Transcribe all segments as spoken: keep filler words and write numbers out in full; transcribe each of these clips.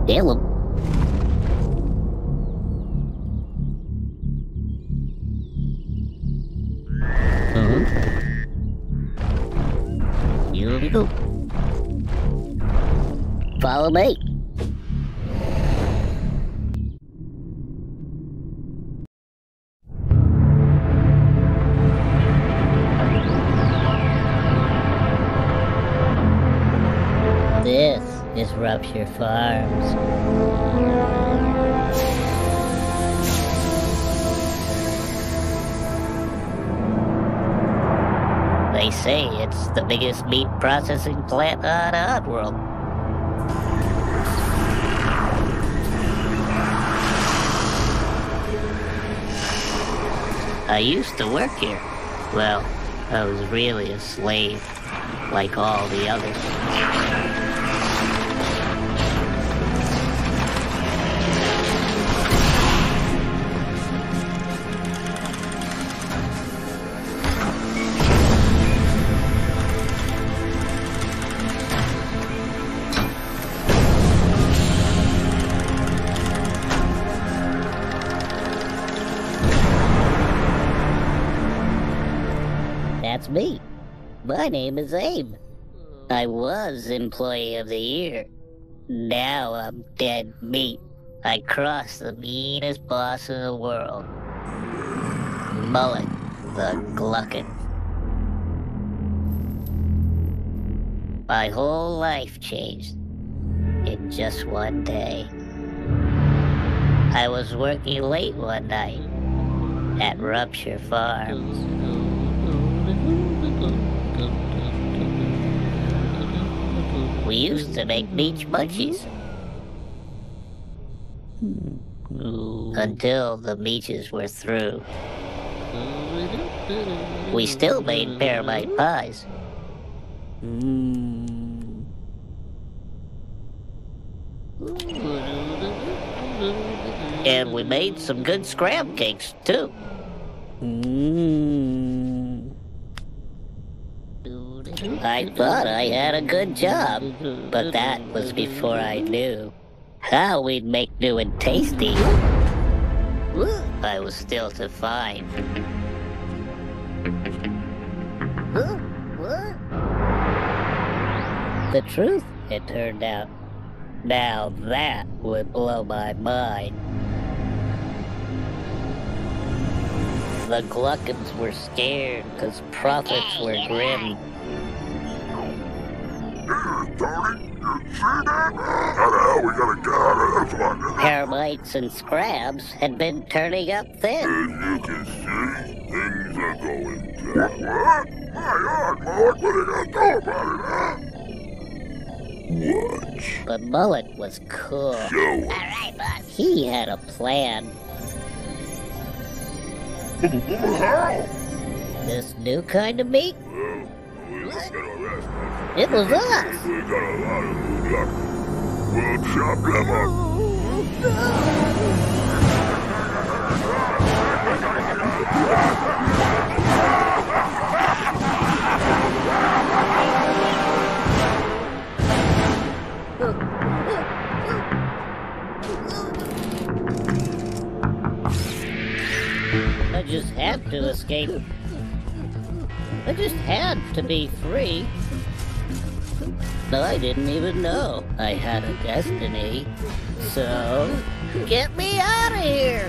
Hello. Uh-huh. Here we go. Follow me. This is Rupture Farms. They say it's the biggest meat processing plant on Oddworld. I used to work here. Well, I was really a slave, like all the others. That's me. My name is Abe. I was Employee of the Year. Now I'm dead meat. I crossed the meanest boss in the world. Mullet the Gluckin. My whole life changed in just one day. I was working late one night at Rupture Farms. We used to make beach munchies. Until the beaches were through. We still made paramite pies. And we made some good scram cakes, too. I thought I had a good job, but that was before I knew how we'd make new and tasty. I was still to find. The truth, it turned out. Now that would blow my mind. The Gluckins were scared because profits were grim. Tony, you see that? How the hell we gonna get out of this one? Paramites and scrabs had been turning up thin. As you can see, things are going down. What? My God, Mullet, what are you gonna do about it, huh? Watch. But Mullet was cool. Show him. Alright, boss. He had a plan. How? This new kind of meat? Well, we were gonna arrest us. It was us. We got a lot of new luck. We'll chop them up. I just had to escape. I just had to be free. I didn't even know I had a destiny. So, get me out of here!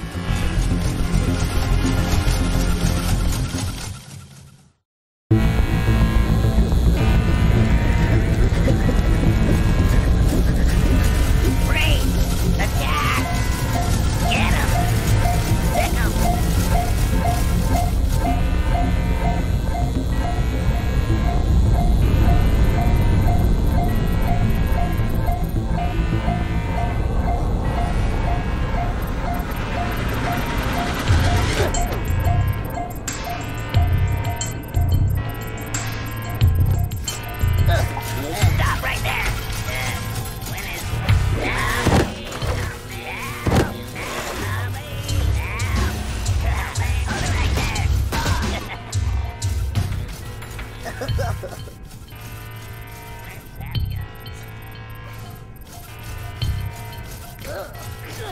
Freeze! Attack! Get him! Pick him!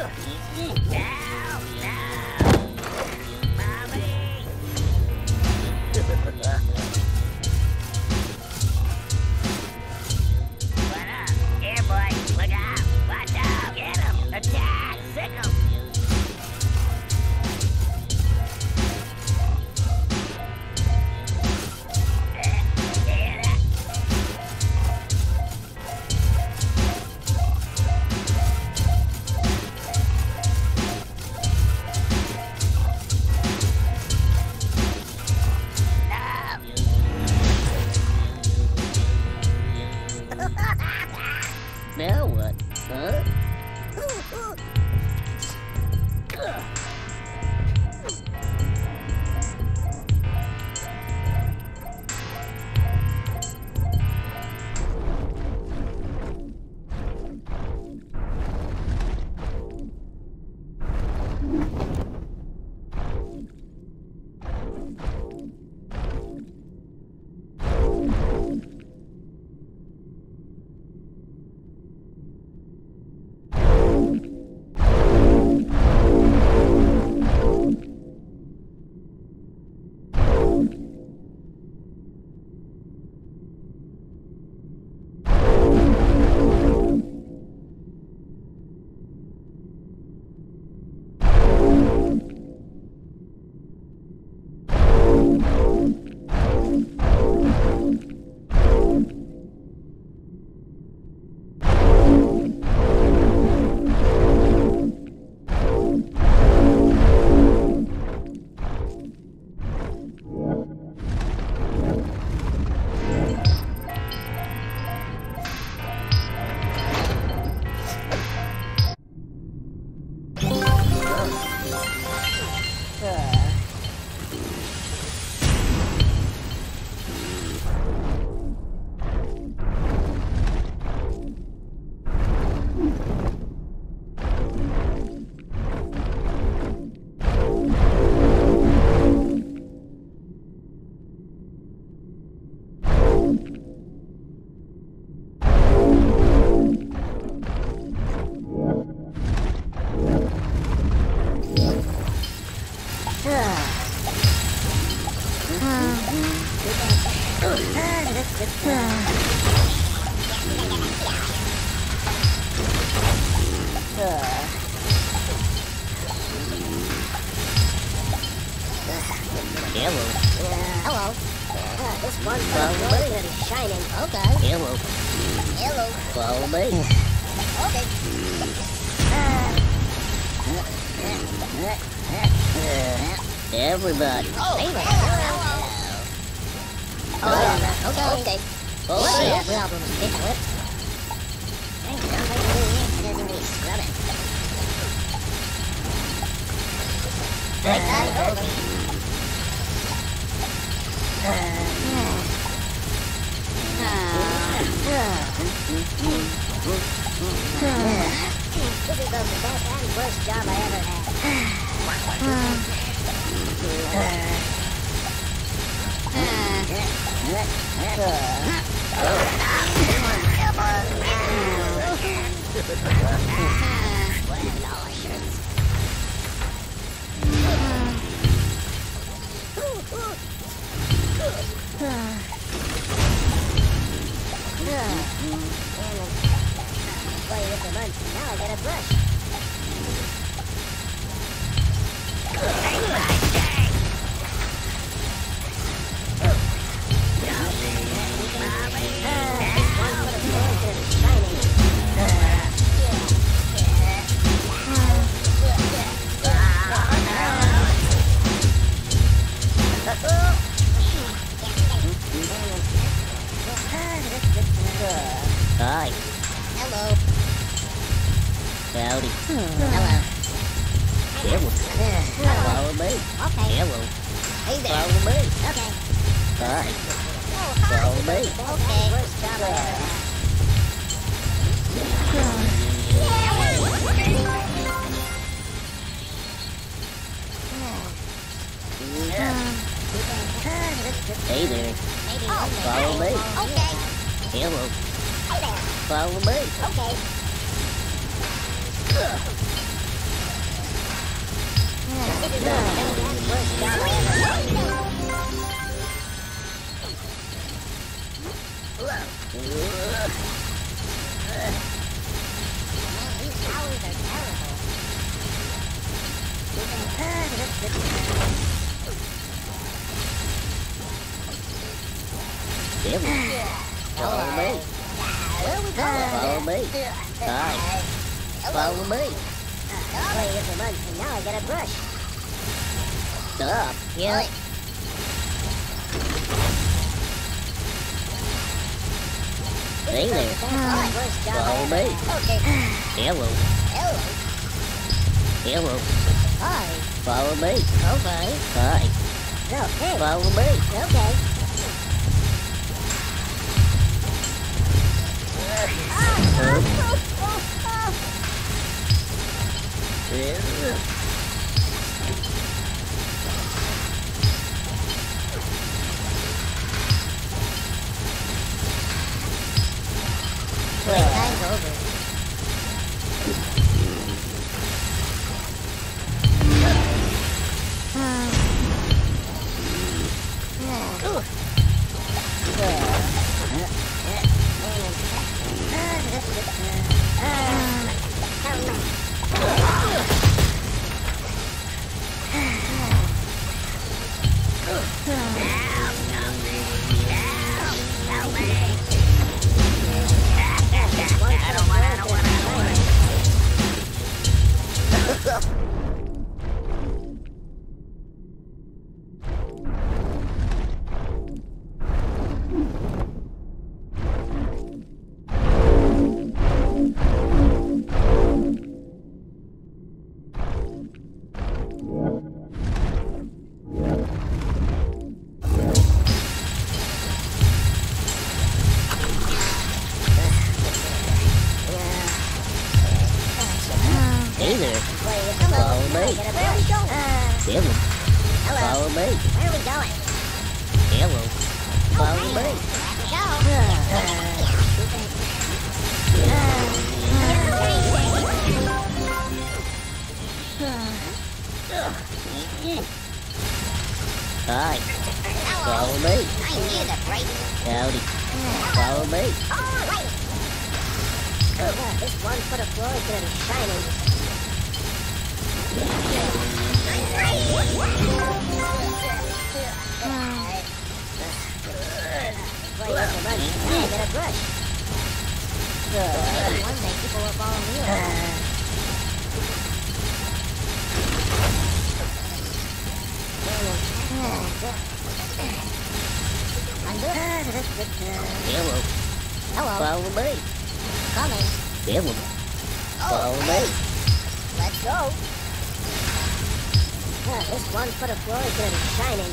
Now what? Huh? Hello. Hello. Uh, this one's really gonna be shining. Okay. Hello. Hello. Follow me. Okay. Everybody. Oh, hey there. Hello. Oh, okay. Okay. Oh, Well, shit. yeah, well, we'll stick to it. Hey, sounds like we need to be scrubbing. Right, guys, over. This is the best and worst job I ever Play with the lunch, now I got a brush. Hi. Hello. Howdy. Hello. Hello. Follow me. Okay. Hello. Hey there. Follow me. Okay. Hi. Oh, hi. Follow me. Okay. Worst job I ever had. Hey there. Maybe Follow okay. me. Okay. Hello. Hey there. Follow me. Okay. This is the best and worst job I ever had. Man, these towers are terrible. Devil. Follow me. Where are we going? Follow me. Hi. Follow me. Play with the mud, and now I get a brush. Stop. Yeah. Hey there. Worst job I Follow ever me. had. Okay. Hello. Hello. Hello. Hi. Follow me. Okay. Hi. Okay. Follow me. Okay. Time's over. Hey there. Hello. Follow me. Where are we going? Devil. Hello. Follow me. Where are we going? Hello. Follow me. Hi. Follow me. I need a break. Howdy. Follow me. Alright. Uh, this one foot of floor is gonna be shining. Play with the mud. Now I get a brush. Maybe one day people will follow me around. Hello. Hello. Follow me. Coming. Devil. Follow me. Let's go. Uh, this one foot of floor is gonna be shining.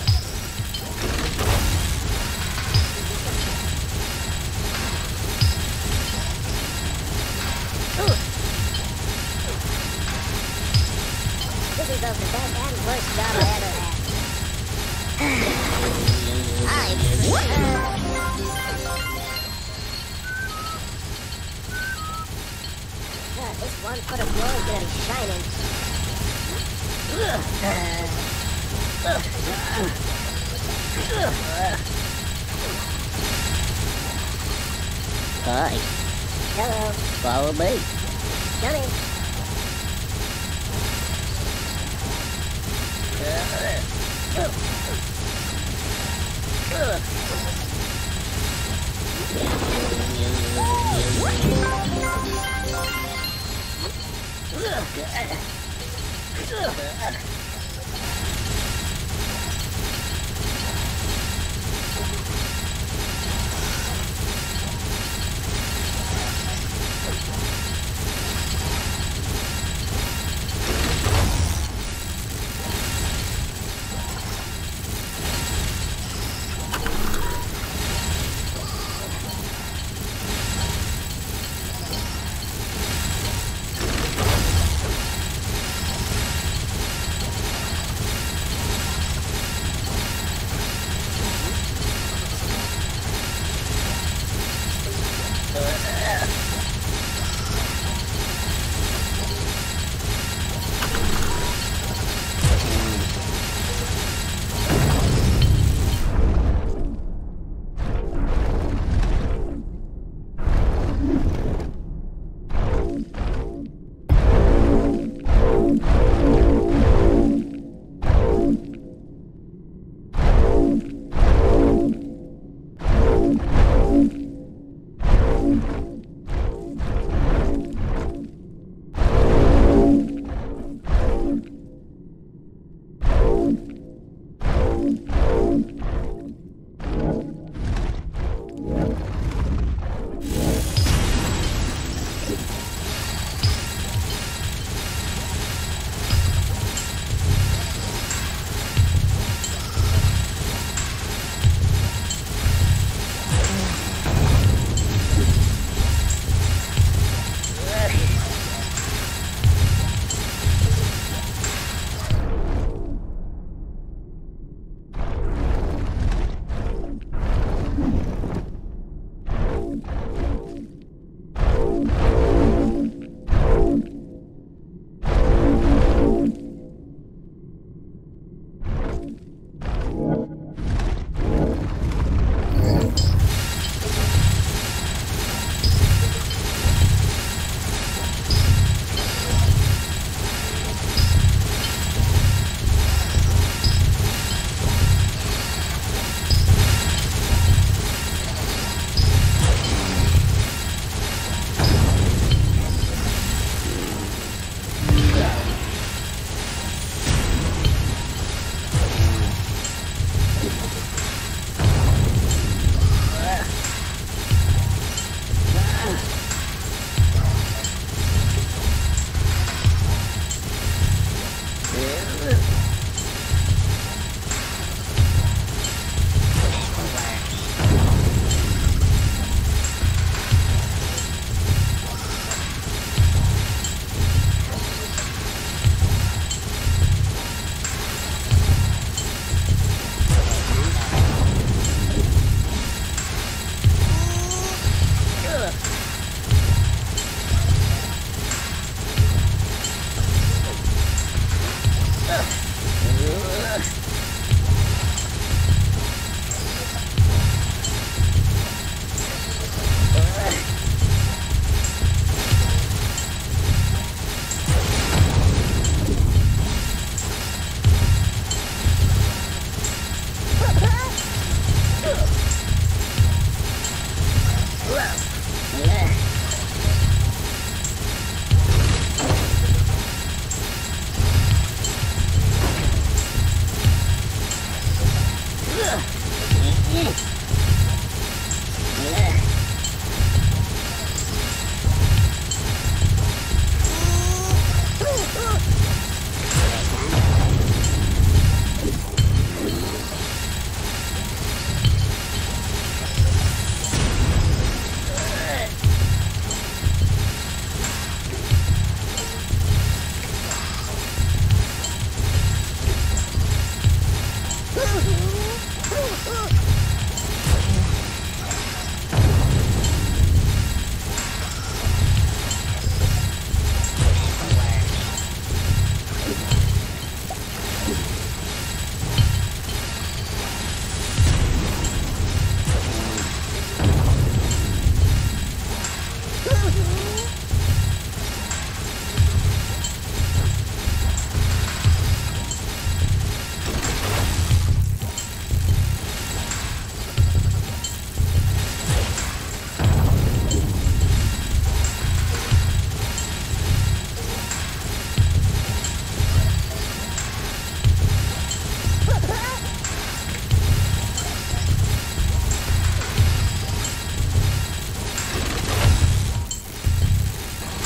Ooh. This is both the best and worst job I ever had. I'm uh, this one foot of floor is gonna be shining. Hi. Hello. Follow me. Coming.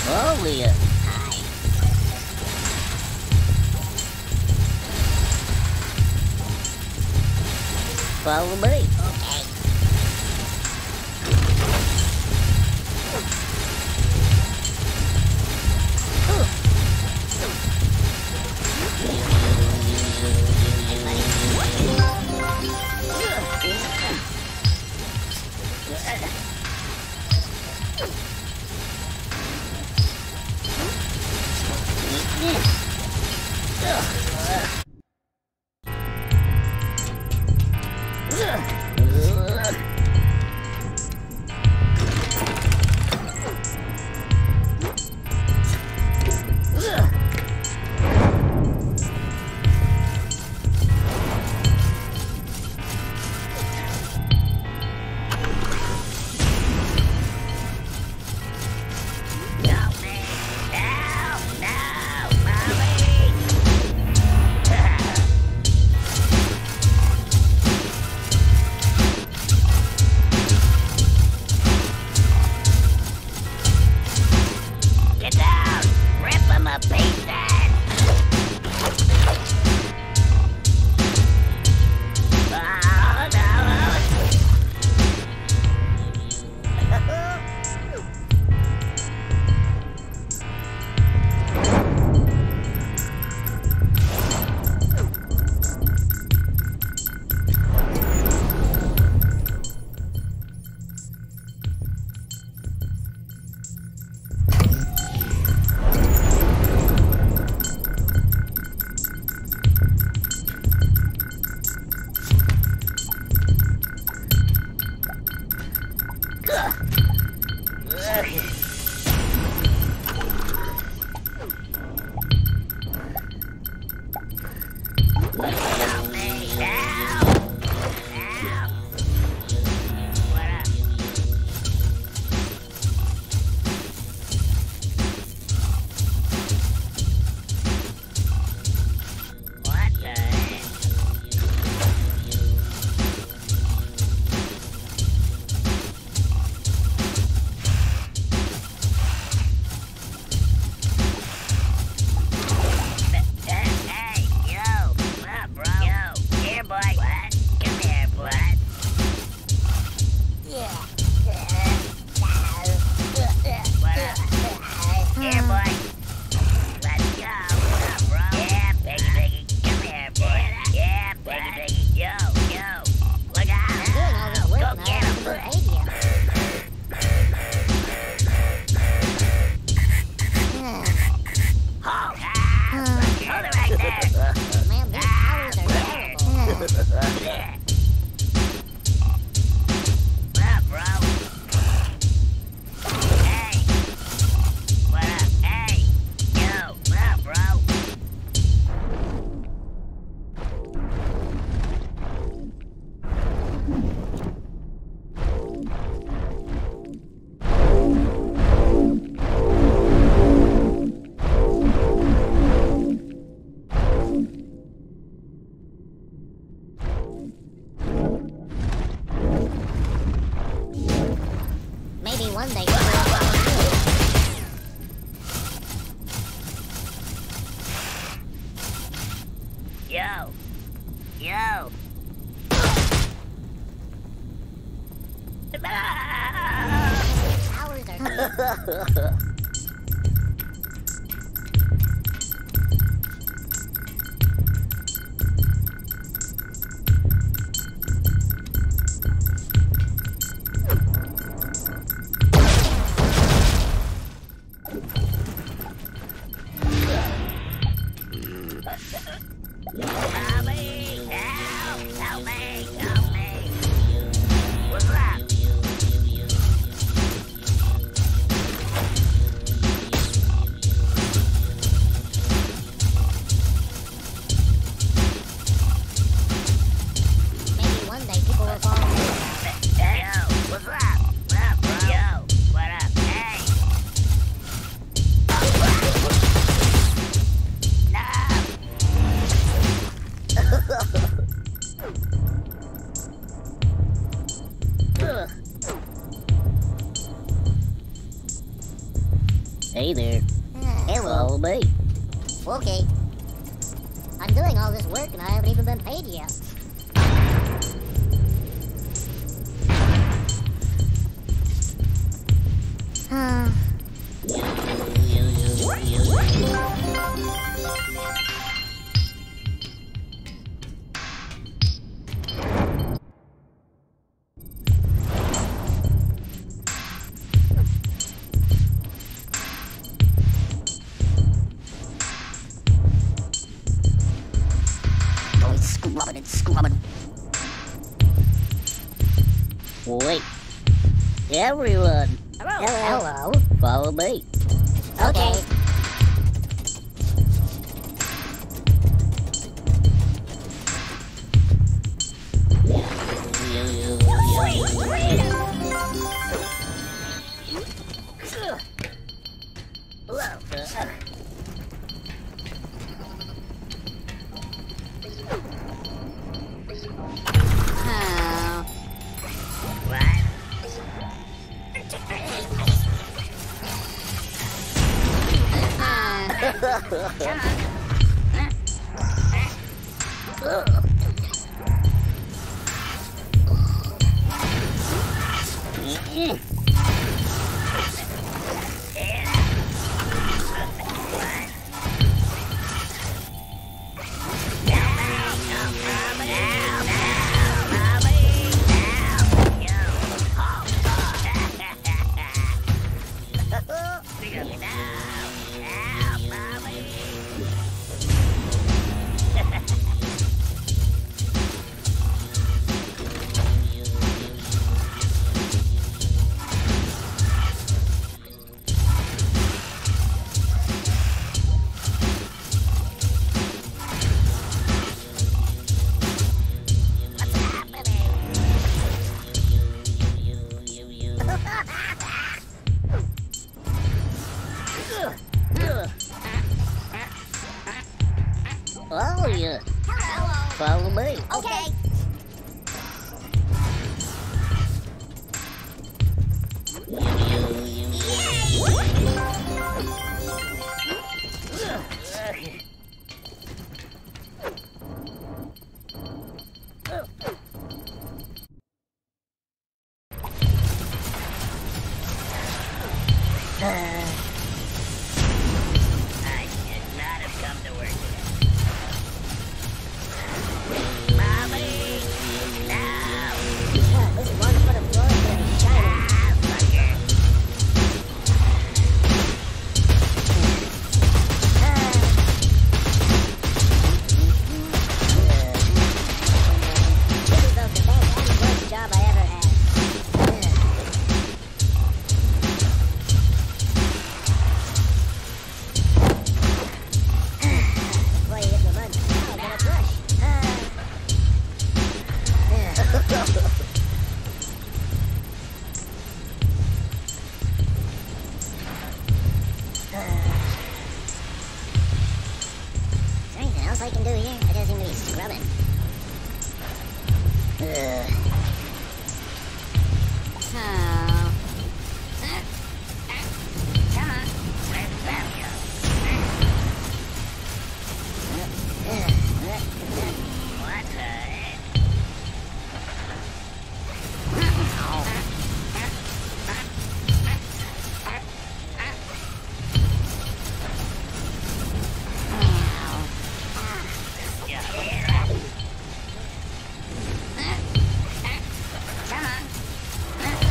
Follow ya. Follow me. Okay. Ugh. Hey there. Hello. Follow me. Okay. I'm doing all this work and I haven't even been paid yet. Huh. Going scrubbing and scrubbing. Wait. Everyone, Hello. Hello. follow me. Okay. Oh, yeah. Hello. Follow me. Okay. I should not have come to work today. Mommy! No! This one foot of floor is gonna be shining. Ah, fucker! This is the best and worst job I ever had. Boy, you get the mud. Now I gotta brush. Is there anything else I can do here? I just seem to be scrubbing. Ugh. Oh. Come on. Where's the bathroom? What the heck? Yeah, here. Come on.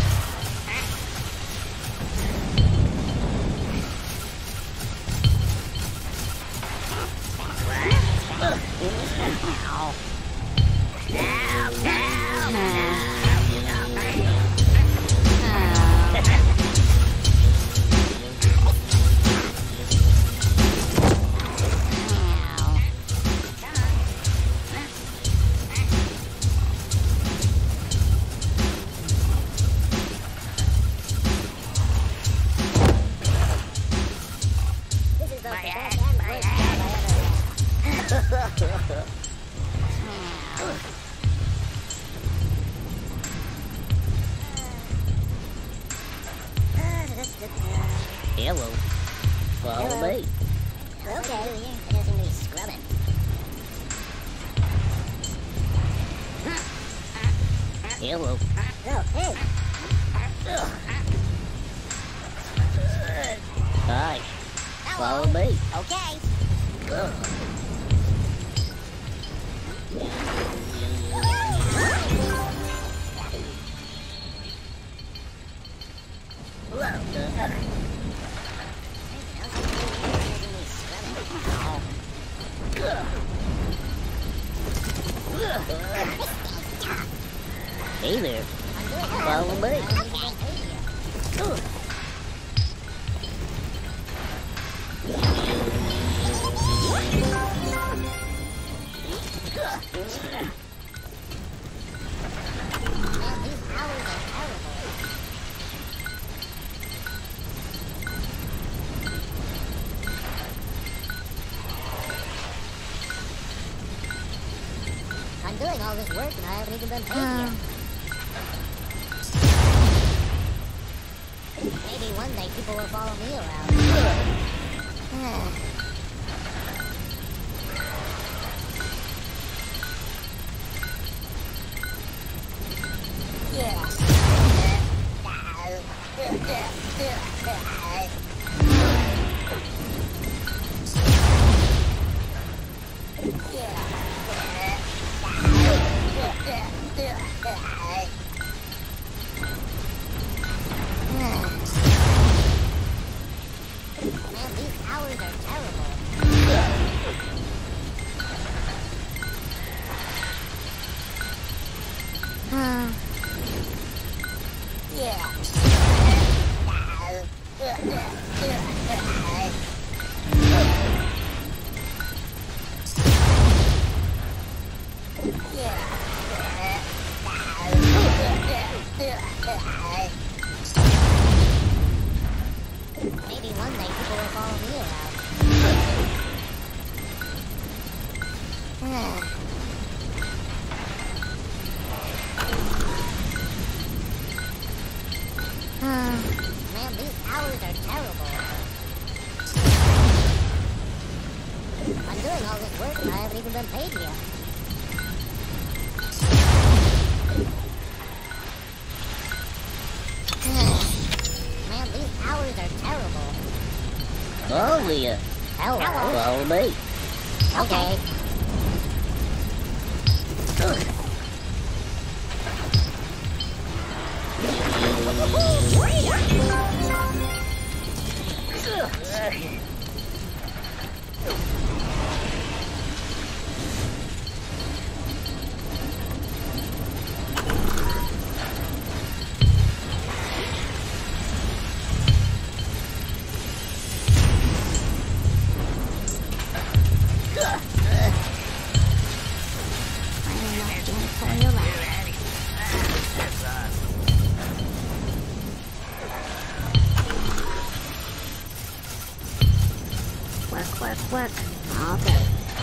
This is the best and worst job I ever had. Hello. Follow me. Okay. It doesn't seem to be scrubbing. Hello. Oh, hey. Hi. Hello. Follow me. Okay. Hey there. Follow me. I'm doing all this work and I haven't even been paid yet. Maybe one day people will follow me around. Man, these hours are terrible. Maybe one day people will follow me around. Man, these hours are terrible. I'm doing all this work and I haven't even been paid yet. Man, these hours are terrible. Oh, Leah. Hello. Follow me. Okay. Work, work, work. All day.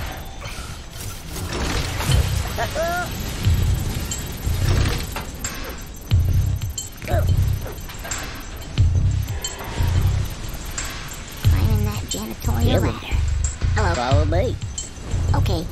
Climbing that janitorial Yeah, ladder. Hello. Follow me. Okay.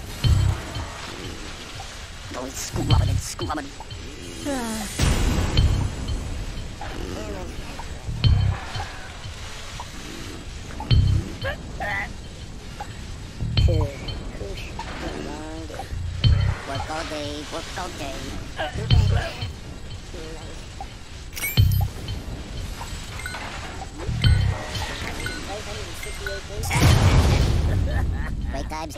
Going scrubbing and scrubbing. work all day. Break times.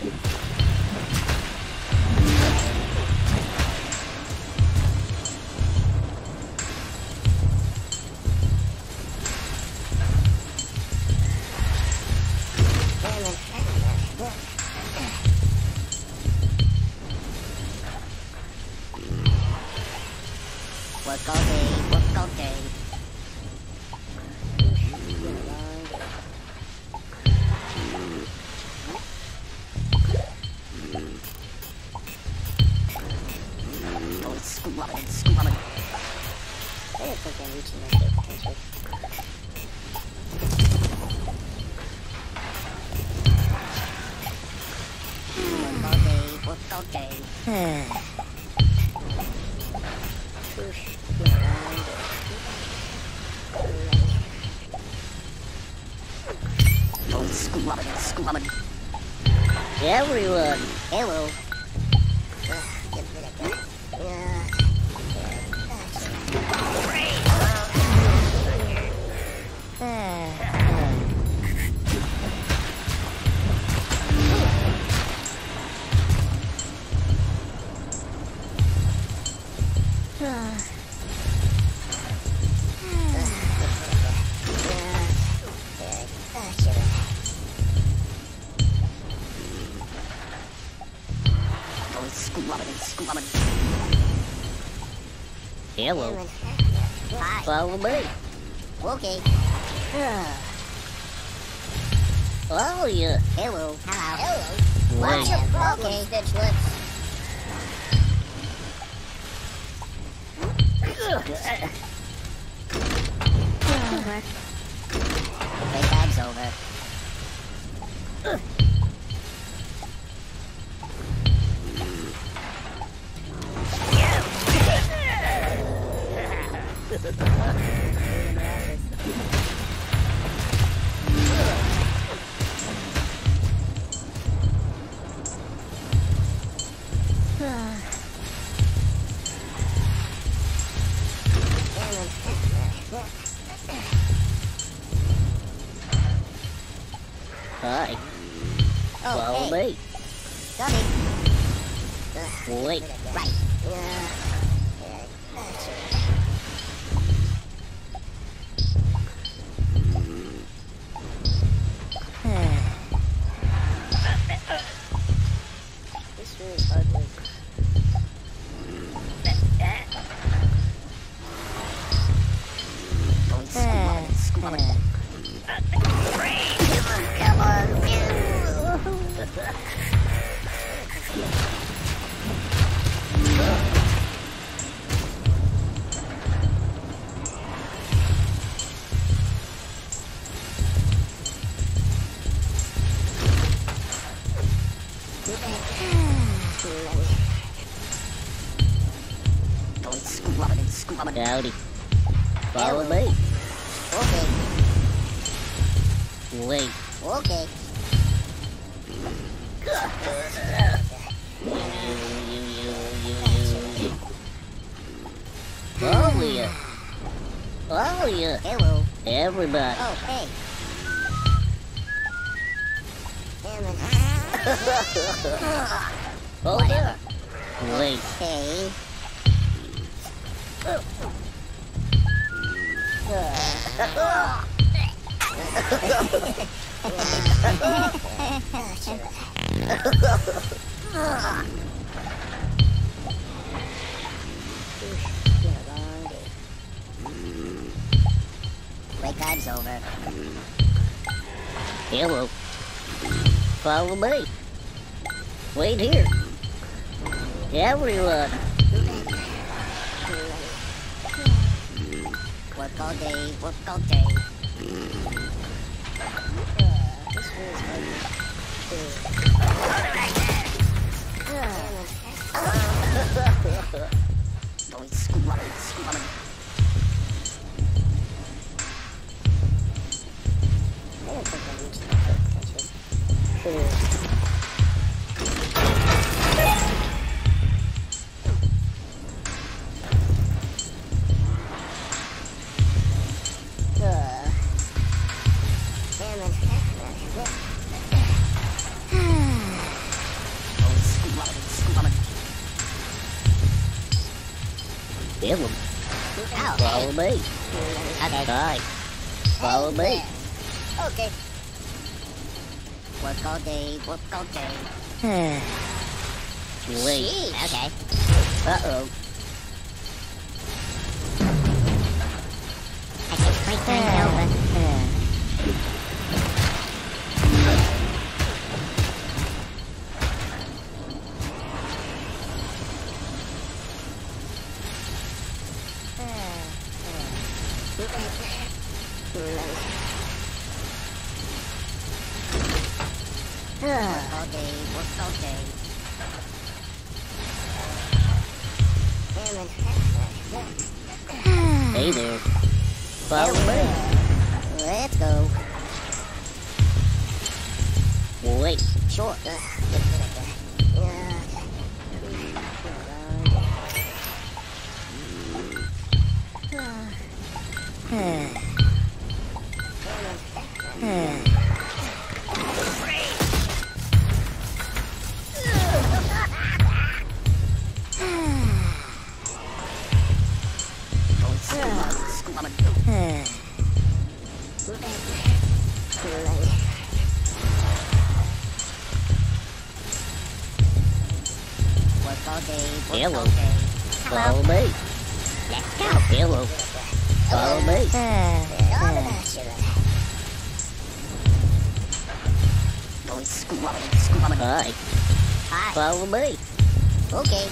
Work all day, work all day. Oh, it's squabbling, squabbling. I don't think I'm reaching that full potential. Work all day, work all day. Oh, squabbling, squabbling. Everyone, Hello. Uh, get rid of that. Uh, squabbling, squabbling. Hello, Hi. follow me. Okay. Oh, yeah. Hello. Hello. Hello. Wait. What's your problem, okay. Stitch Lips? Playtime's over. Hi, Oh, follow hey. me. Coming. Wait. Right. Uh, this room is ugly. Oh, squabbling, squabbling. Come on, Oh, squabbling, squabbling. Howdy. Follow me. Okay. Wait. Okay. You, you, you, you, you. Oh, yeah. Oh, yeah. Hello. Everybody. Oh, hey. Damn it. Hold up. Wait. Hey. Playtime's over. Hello. Follow me. Wait here. Everyone. Work all day, work all day. This room is ugly. Don't squabbling, squabbling. I don't think I'm reaching my full potential. Ow. Follow me. Okay. Hi. Follow Hey me. there. Okay. Work all day, work all day. Wait. Jeez. Okay. Uh-oh. I can break things open. Work all day, work all day. Hey there. Follow me. Let's go. Wait. Sure. Work all day, work Hello. all day. Follow me. Let's go. Hello. Follow me. All about you. Going scrubbing, scrubbing. Hi. Hi. Follow me. Okay.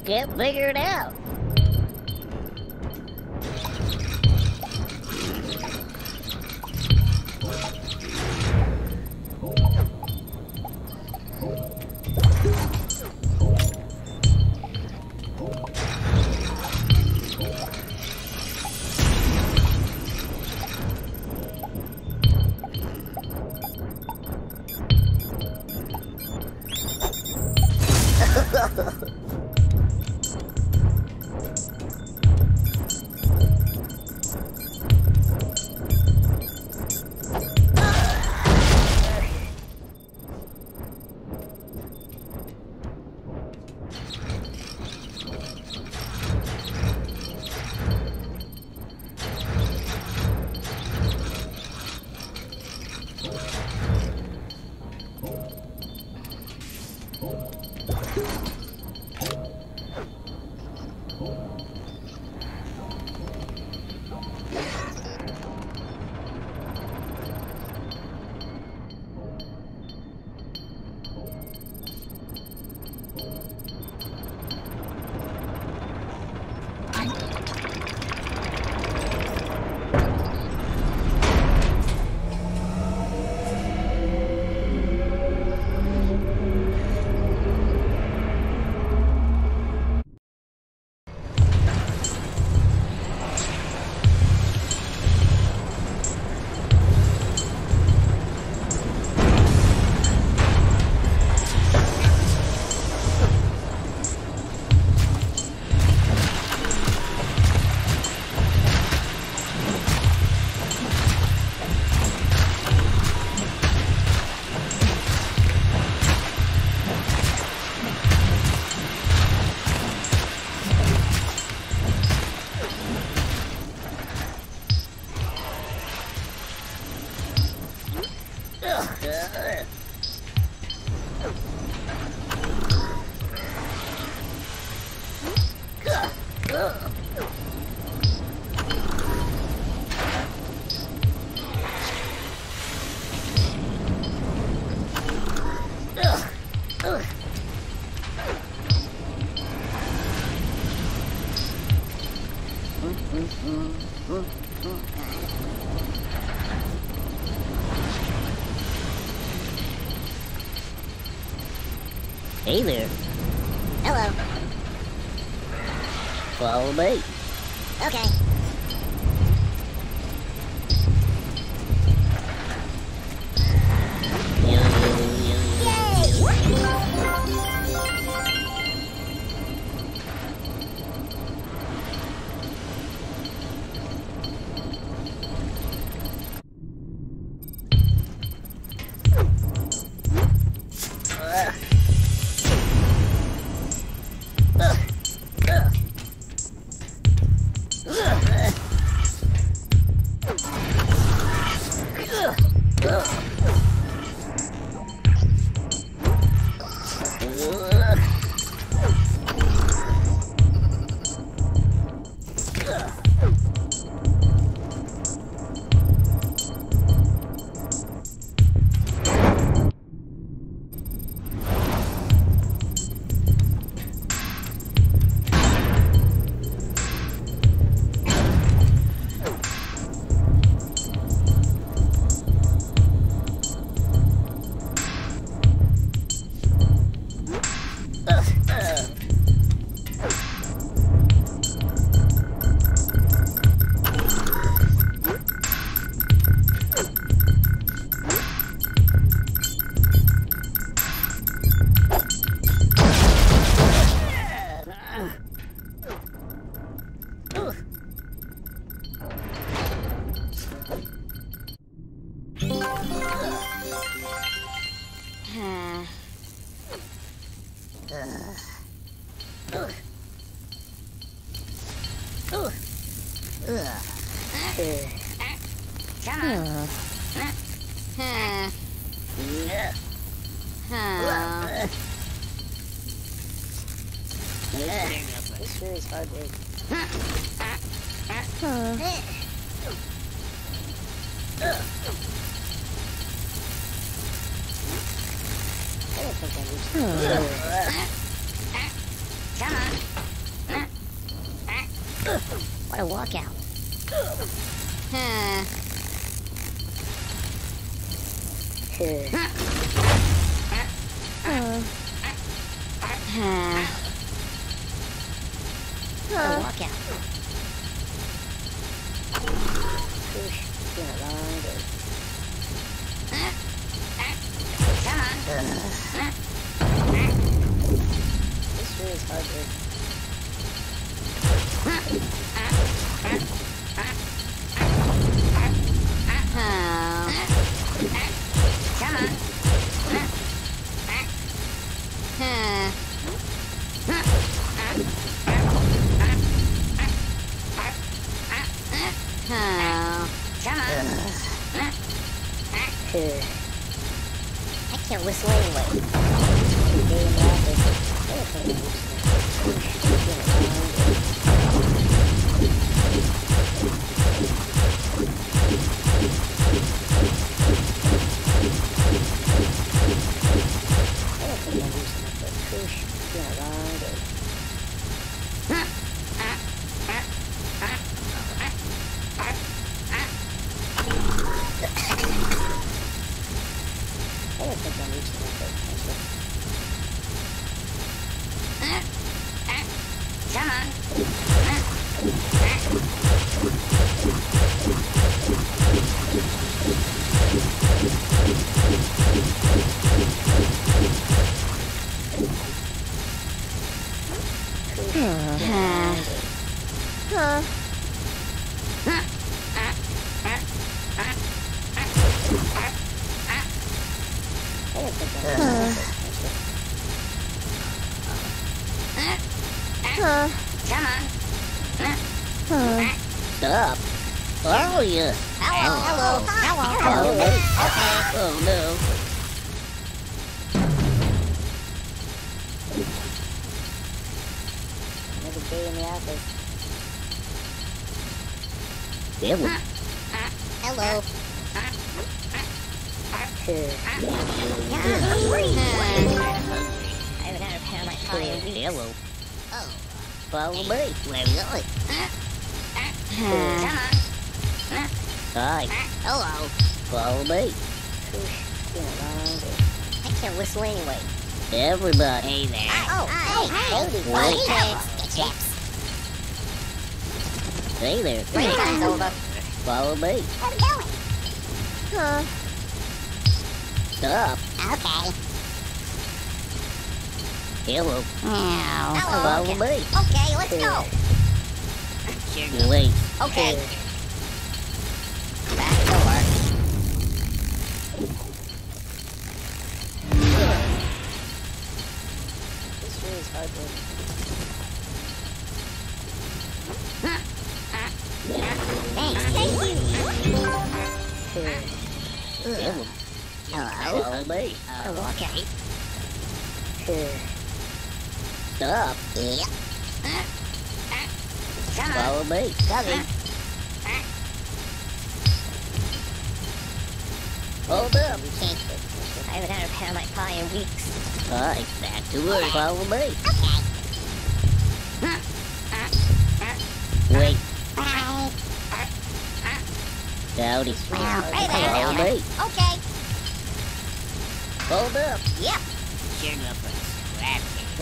can't figure it out. Hey there. Hello. Follow me. Okay. This sure is hard work. I don't think I reached the Come on. a walkout. Huh. Huh. Huh. What a walkout. Oof, it's been a long day. Come on. This really is hard work. I can't whistle anyway. Come on. Stop. Oh, yeah. Hello, hello, hello, hello. Okay. Oh, no. Another day in the office. Devil. Hello. I haven't had a pair of my pie in weeks. Devil. Oh. Follow me. Where are you going? Come on. Hi. Hello. Follow me. It's been a long day. I can't whistle anyway. Everybody. Hey there. Oh, hey, hey. Wait. Hey, Hey there. Break time's over. Follow me. Where are we going? Huh. Stop. Okay. Hello. Meow. Follow okay. me. Okay, let's go. Wait. Okay. Back to work. This really is hard work. Thanks. Thank you. Devil. Hello. Follow me. Oh, okay. Stop. Yep. Come on. Follow me. Coming. Hold up. I haven't had a pair of my pie in weeks. Hi. Back to work. Follow me. Okay. Wait. Bye. Howdy. Hey there. Follow me. Okay. Hold up. Yep. You're good for scrap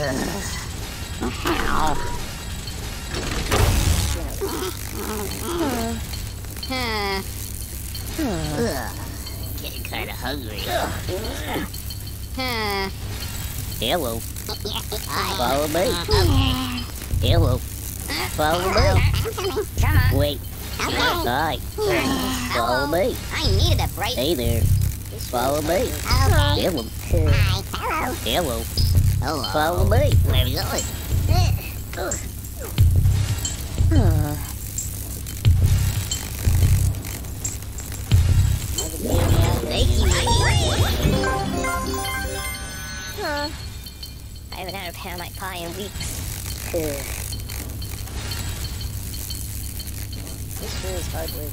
Getting kind of hungry. Hello. Follow me. Hello. Follow me. Come on. Wait. Hi. Follow me. I needed a break. Hey there. Follow me. Okay. Hello. Hi. Hello. Hello. Hello. Follow me. Where are we going? Thank you. I haven't had a pair of my pie in weeks. This really is hard work.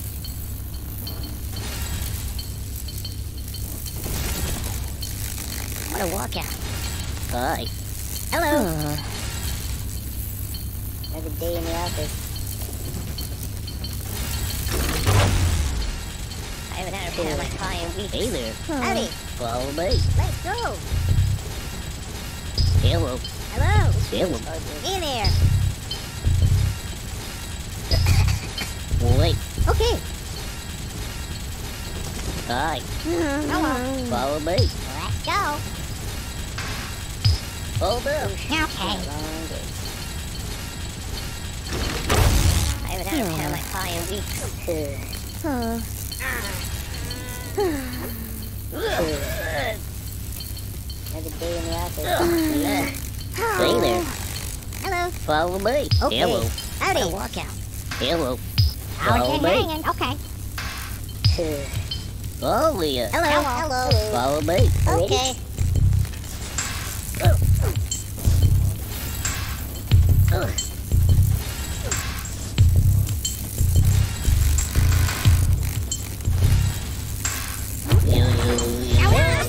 What a walkout. Hi. Hello. Another day in the office. haven't had a pair of my pie in weeks. Hey there. Howdy. Follow me. Let's go. Hello. Hello. Hello. In there. Wait. Okay. Hi. Hello. Follow me. Let's go. Hold up. Okay. I haven't had a pair of my pie in weeks. Another day in the office. Hey there. Hello. Follow me. Okay. Hello. Howdy. Walk out. Hello. I'll Follow just me. hanging. Okay. Oh, yeah. Hello. Hello. Follow me. Okay. You, you, you.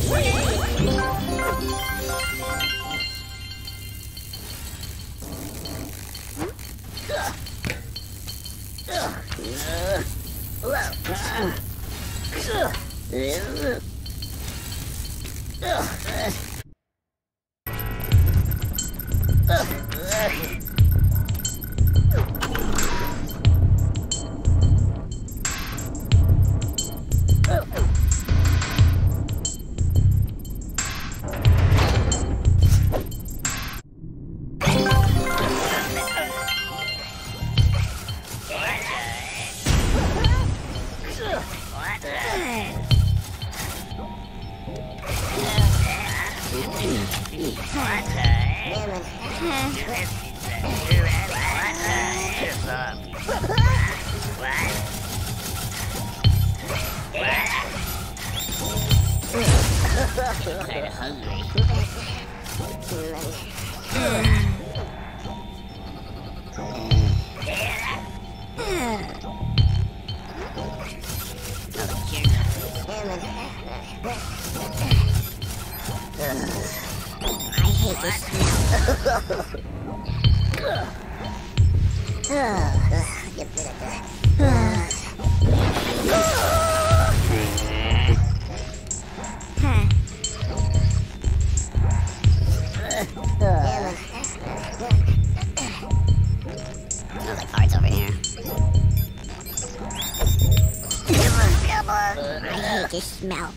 Kinda hungry. I hate this smell. Get rid of that. Huh. Smells like parts over here. I hate this smell.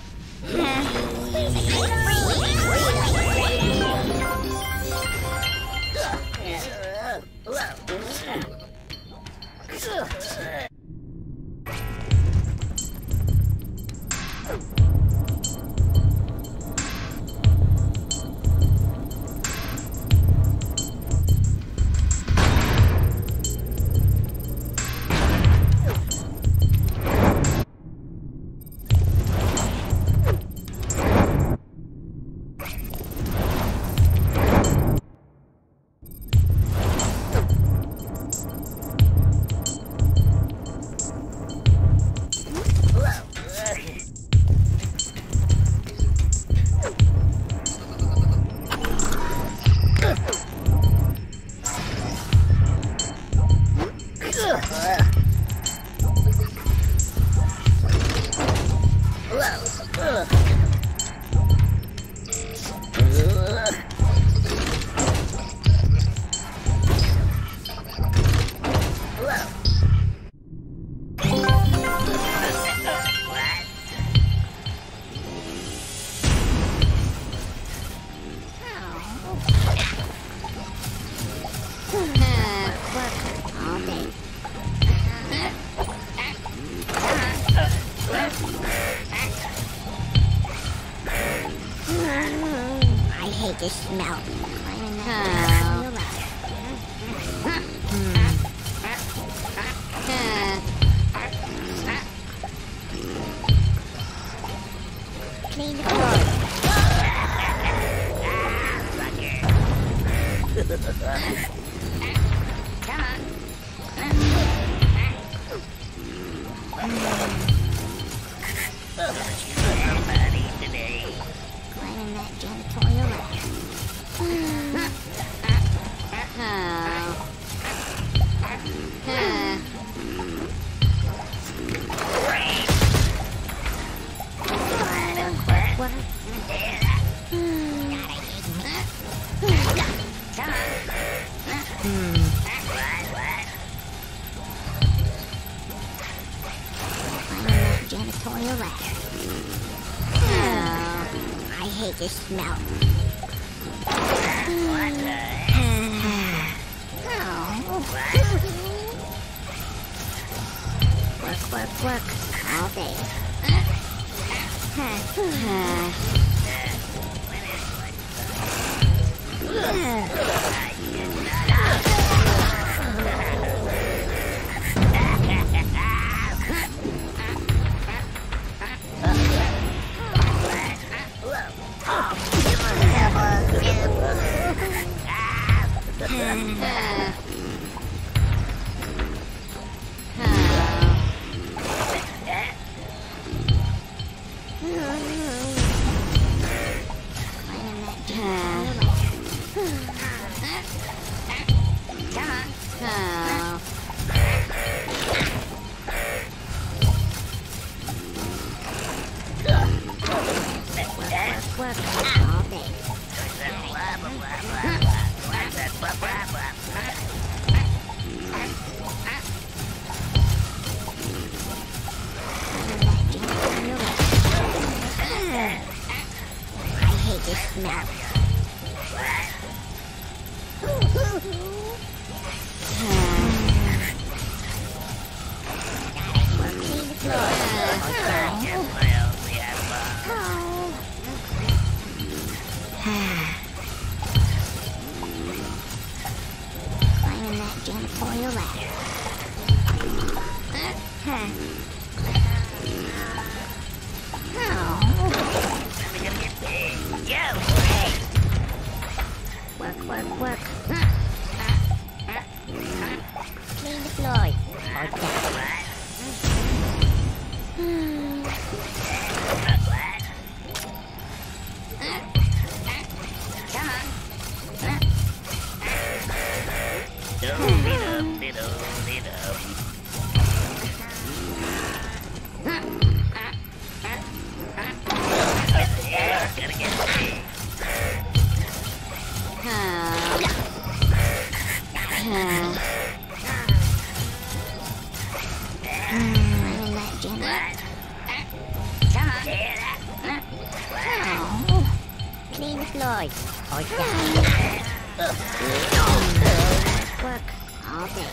I hate this smell. Clean the floor. Somebody today. Climbing that janitorial ladder. work. Hmm. I'm in that janitorial ladder. Oh, I hate this smell. Work, work, work, all day. Work all day. I hate this smell. Work clean the floor. Climbing that janitorial ladder. Work, work, work. Clean the floor. Or die. Clean the floor or die. Work all day.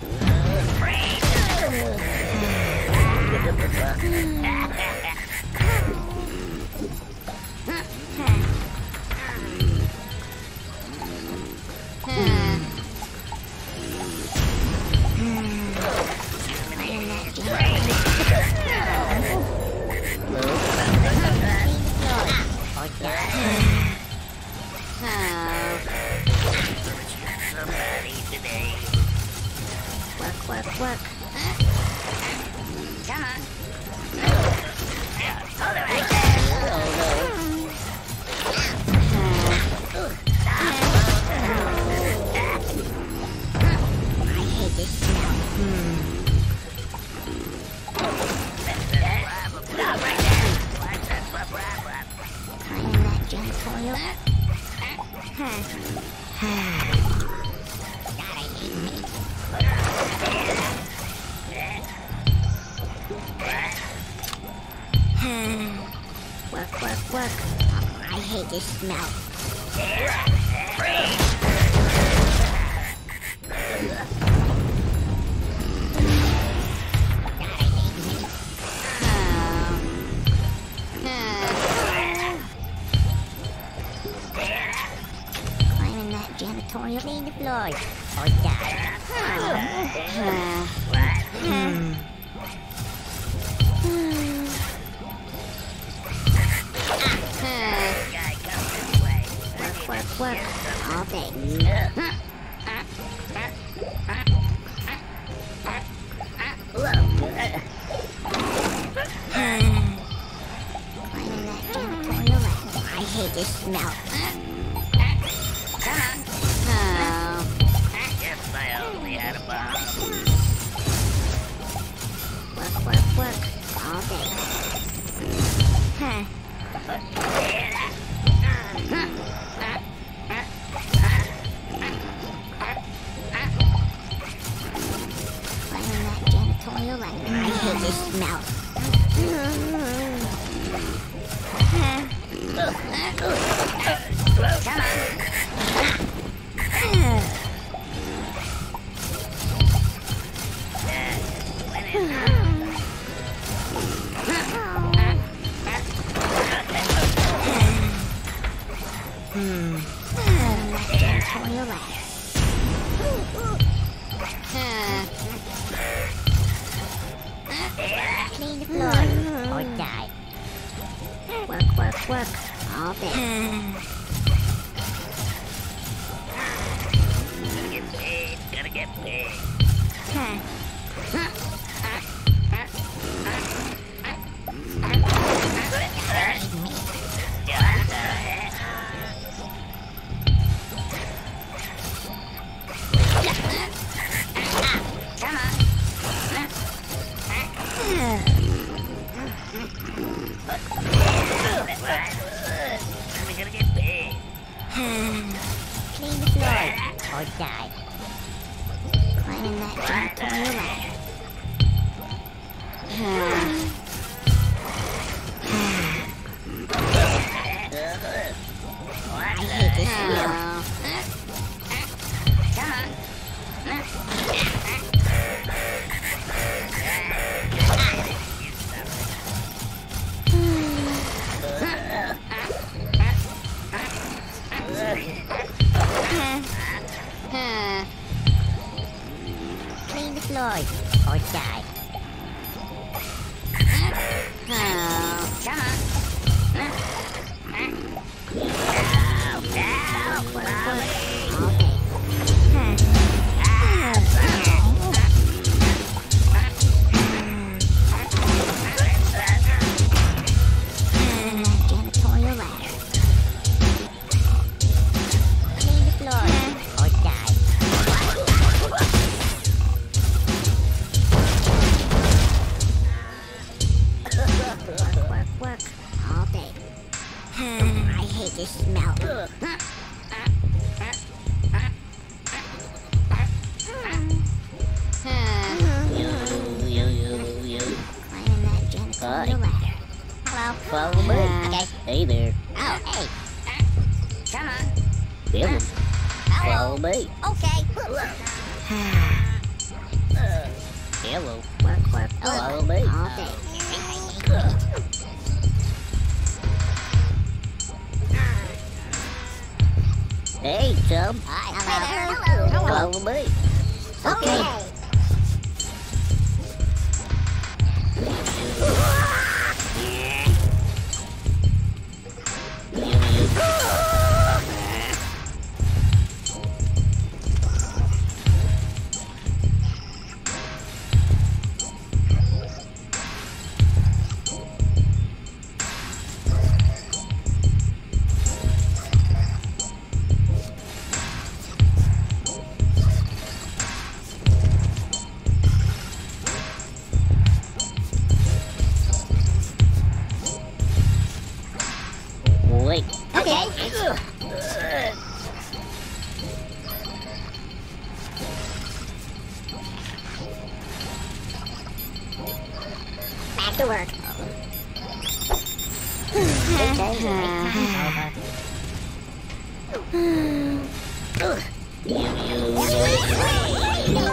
Work, work, work. Come on. Hold it right there. I hate this smell. Hmm. Climbing that janitorial. Huh. Gotta eat me. Work, work, work. I hate this smell. Climbing that janitorial. Clean the floor or die. Hmm. Work, work, all day. Climbing that janitorial ladder. I hate this smell. Come on. Oh. Yes, I only had a bomb. Work, work, work, all day. Huh. Janitorial ladder. I hate this smell. Come Hmm. Janitorial ladder. Clean the floor or die. Work, work, work all day. Gotta get paid, gotta get paid. We gotta get paid. Clean the floor or die. Climbing that janitorial ladder. I hate this smell. Clean the floor or die. Oh, come on. All day. Janitorial ladder. Clean the floor or die. Work, work, work all day. I hate this smell. You, you, you, you. Climbing that janitorial ladder. Hello. Follow me. Okay. Hey there. Oh, hey. Come on. Billy. Follow me. Okay. Hello. Work, work, Follow work me. all day. Hey, chum. Hi, hello. Hello. Follow me. Okay. You, you. Wait. Okay. Back to work. You, you, you.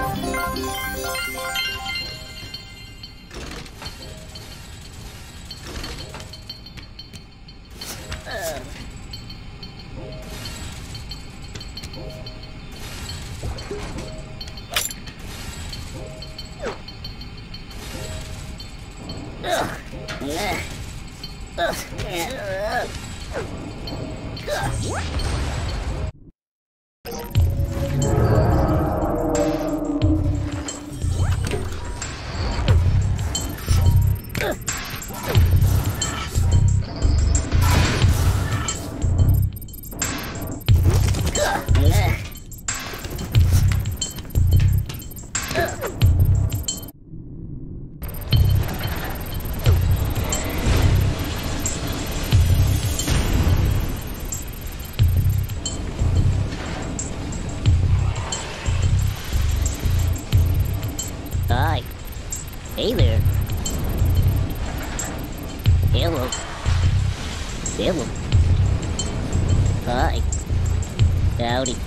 Philip. Hi. Howdy.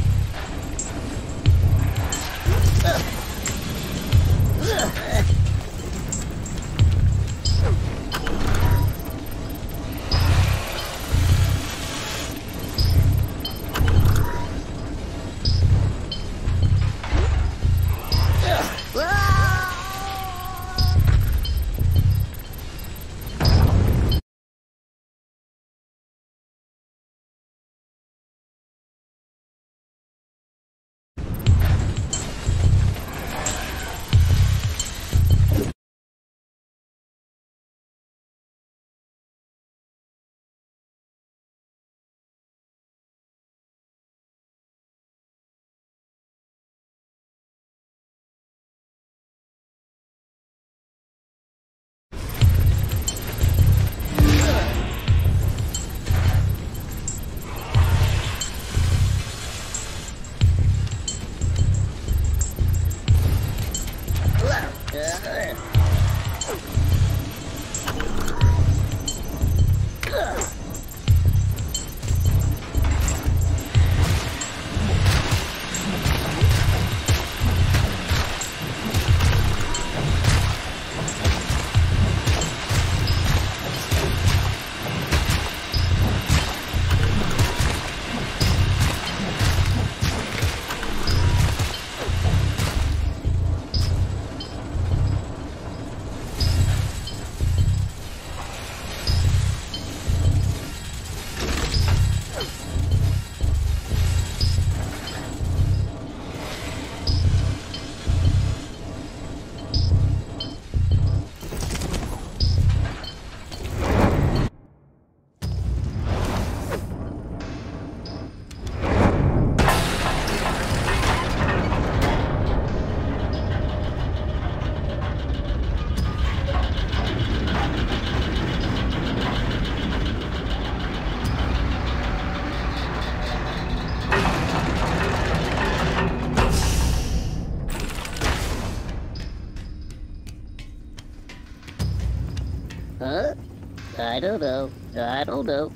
Huh? I don't know. I don't know.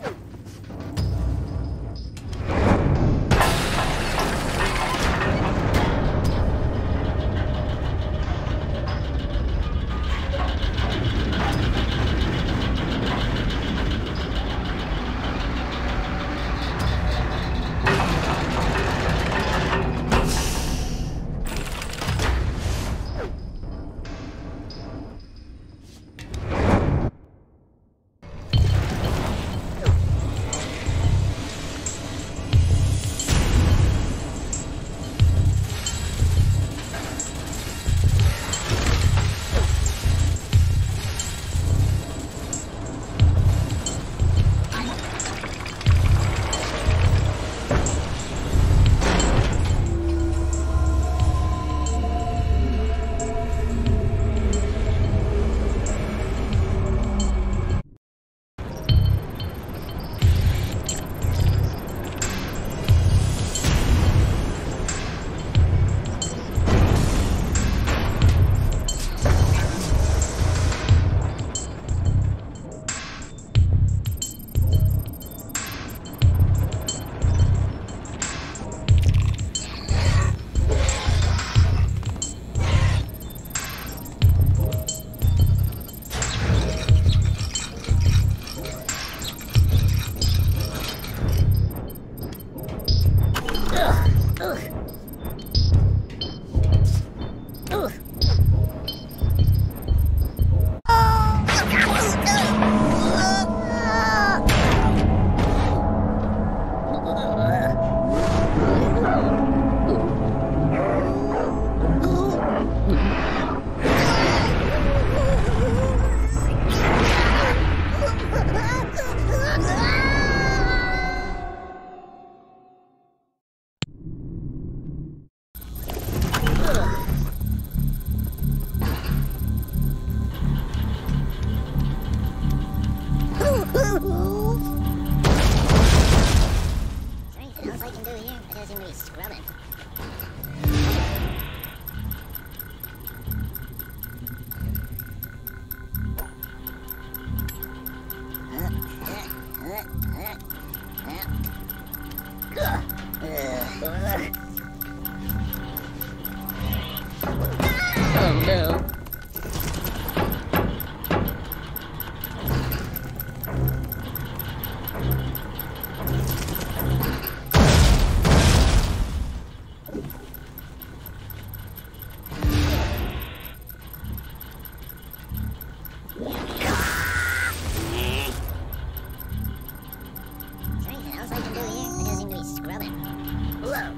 Scrubbing. Uh, uh. Oh no. Is there anything else I can do here? I just seem to be scrubbing. Whoa.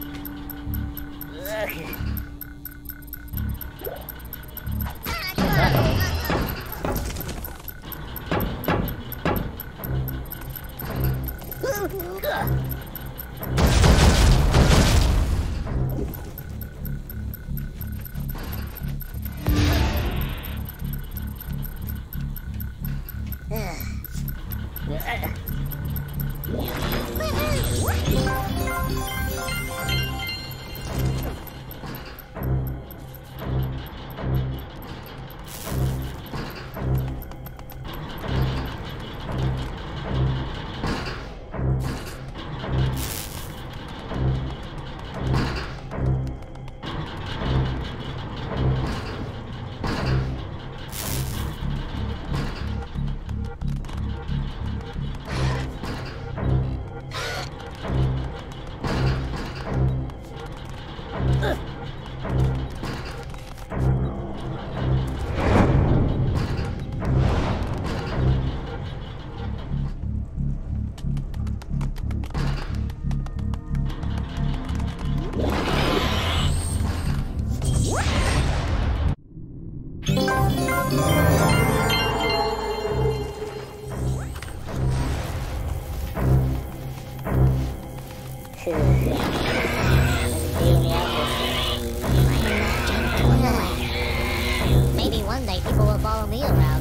Maybe one day people will follow me around.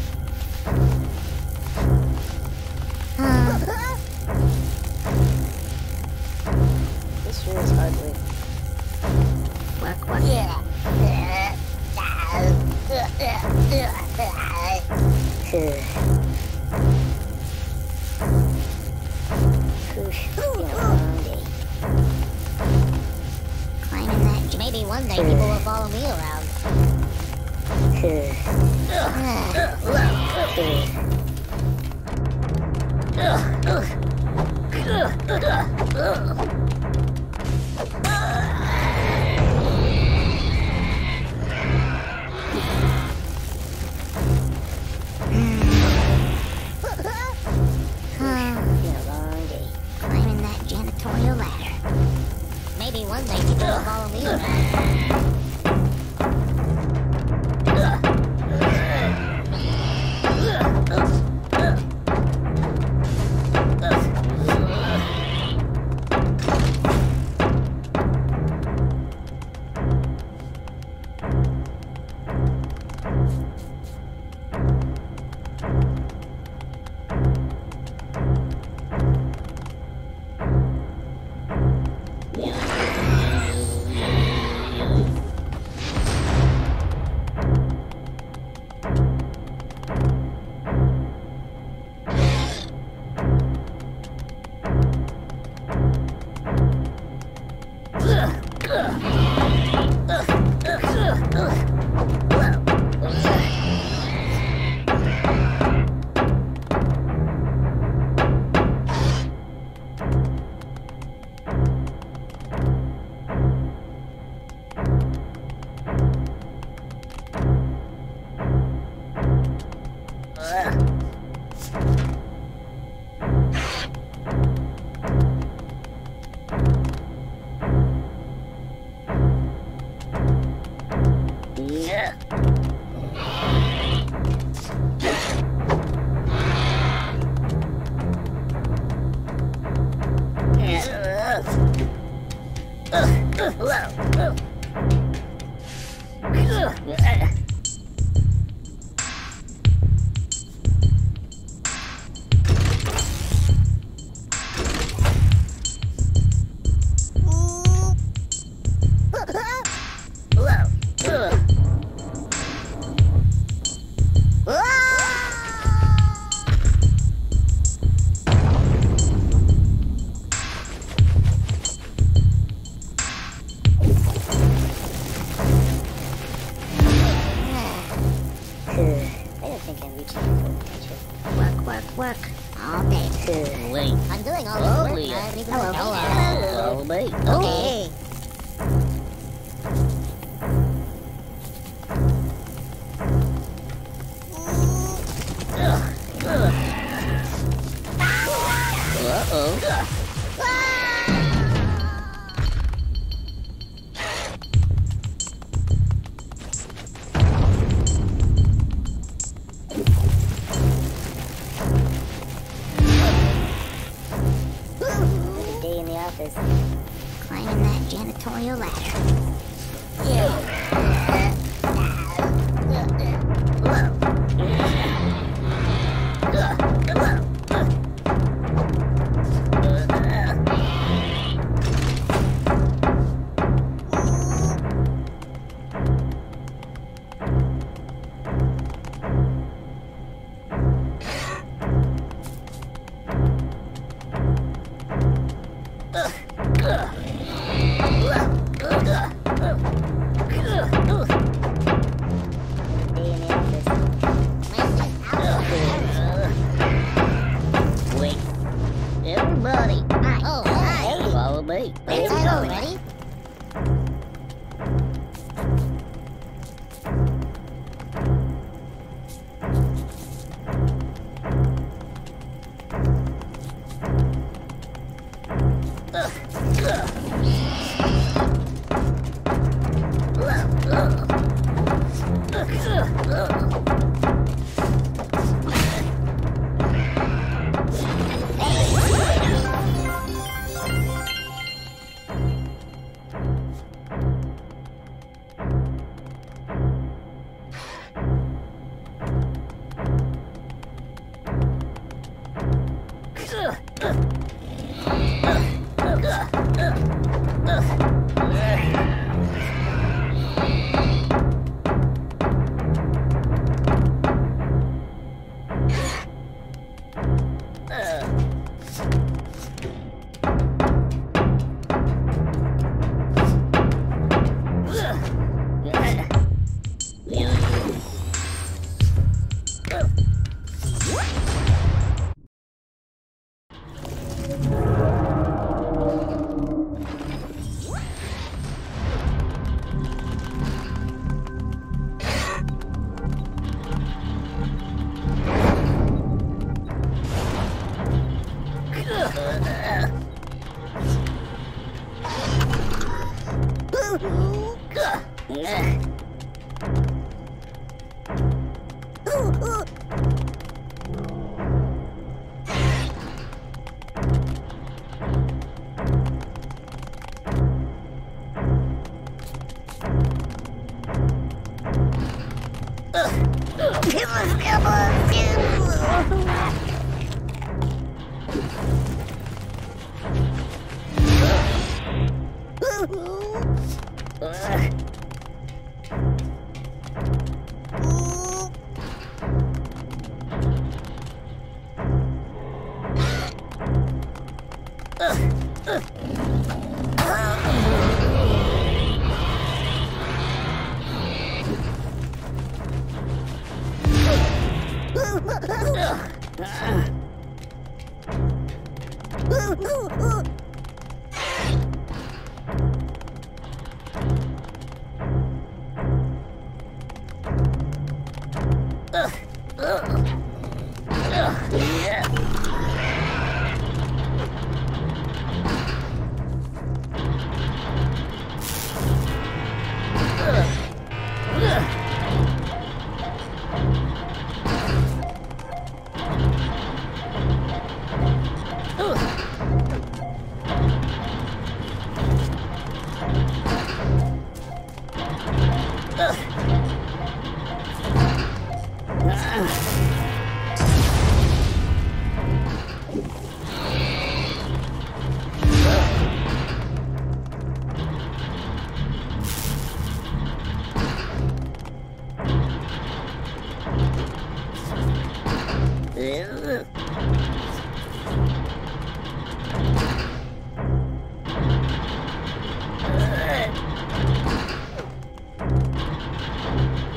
This sure is hard work. Work, work. Yeah. Climbing that. Maybe one day people will follow me around. Climbing that janitorial ladder. Maybe one day people will follow me around. all day. Wait. I'm doing all Oh, this work. yeah. I haven't even Hello. Hello. Follow me. Okay. Uh-oh. Another day in the office. Climbing that janitorial ladder. Day in the office. Wait. Everybody. Hi. Oh, hi. Follow me. It's already.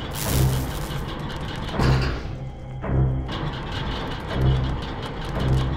Uh,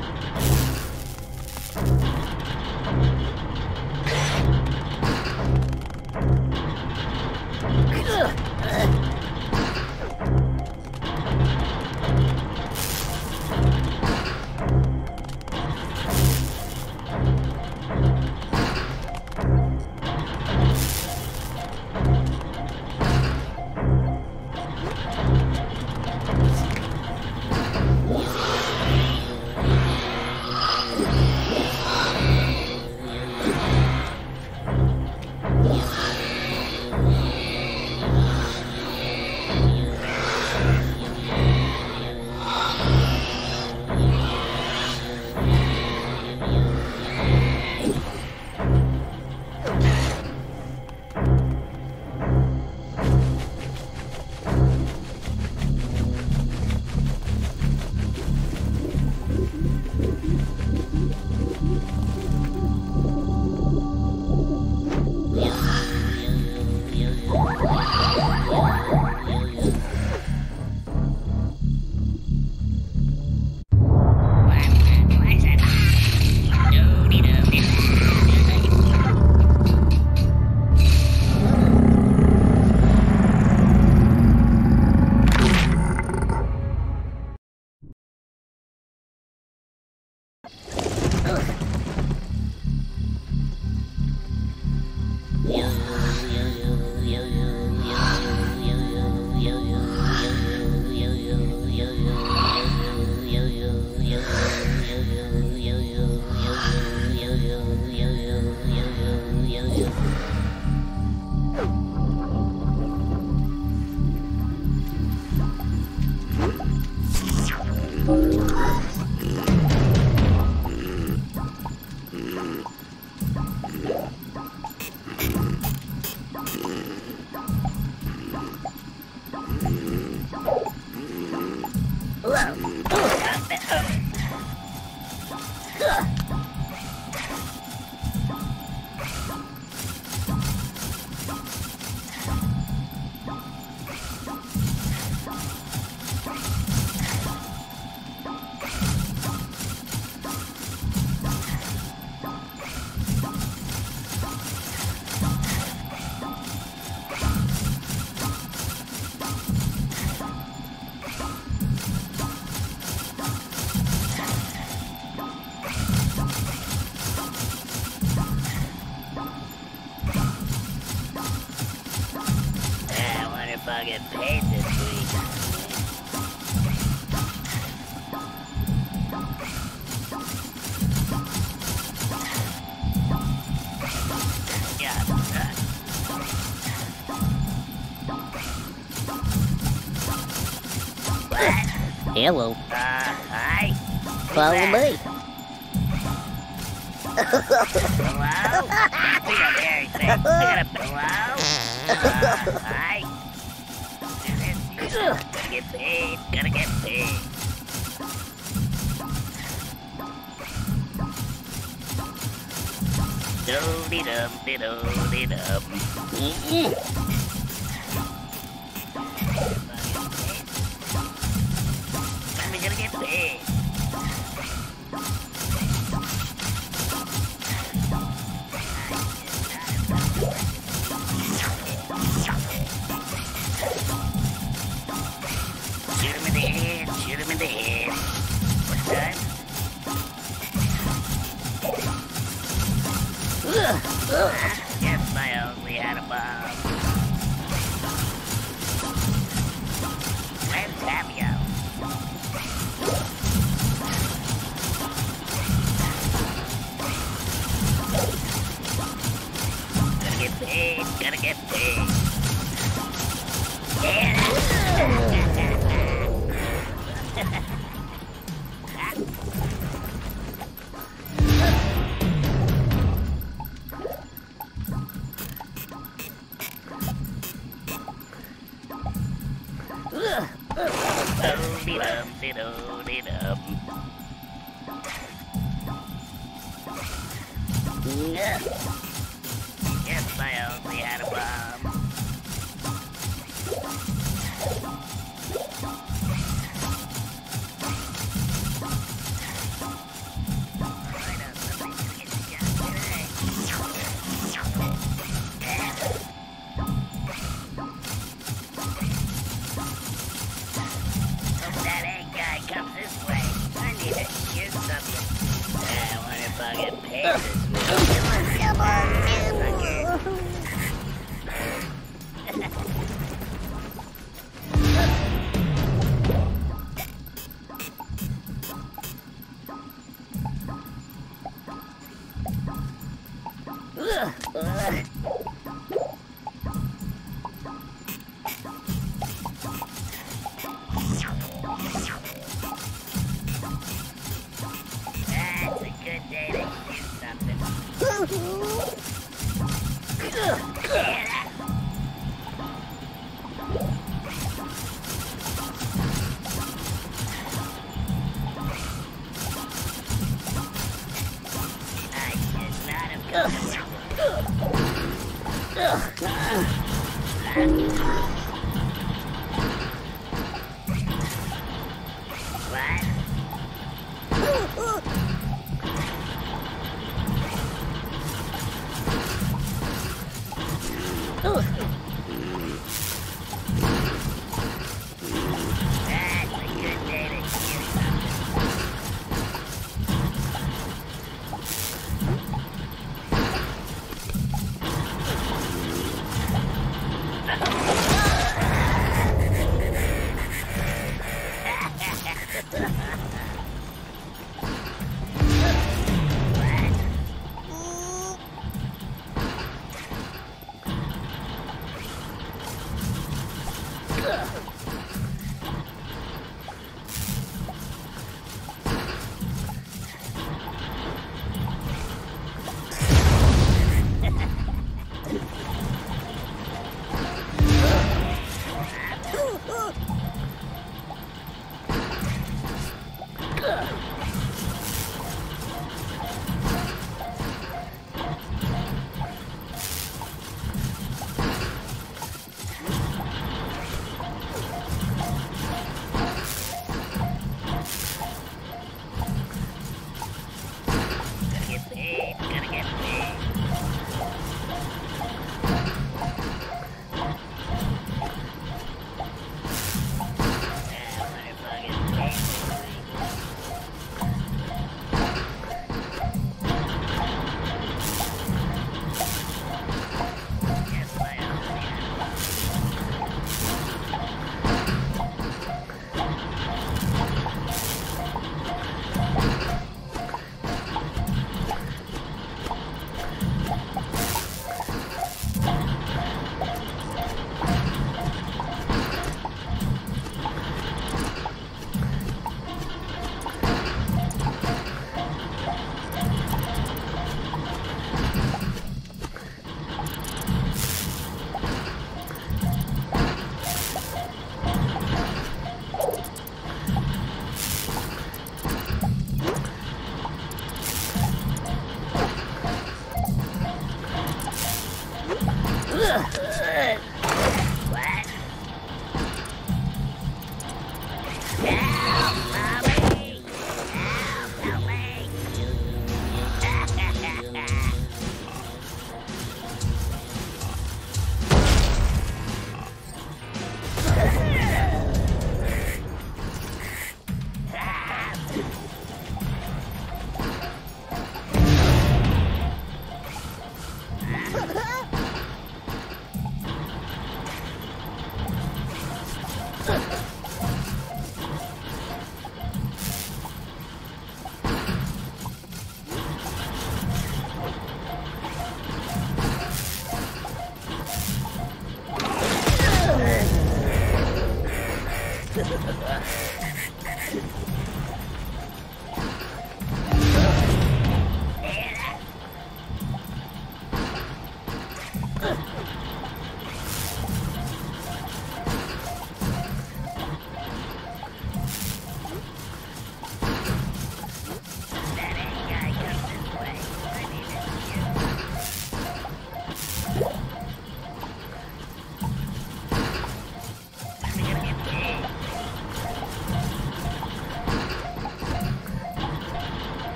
I'll get paid this week. Yeah. What? Hello. Uh, hi. Follow me. Hello? We got very sick. We got a hello? Uh, hi. Gotta get paid. Gotta get paid. Do-de dum, de do de dum. Mm-mm. We gotta get paid. Shoot him in the head, shoot him in the head. What's that? Yes, I only had a bomb. Where's Tapio? Gotta get paid, gotta get paid. Yeah. Do-de-dum-de-do-de-dum. Yes, I only had a bomb. Comes this way. I need to shoot something. I wonder if I'll get paid this week. Come on, come on, come on. That's a good day to shoot something. I should not have come. What? That's a good day to shoot something.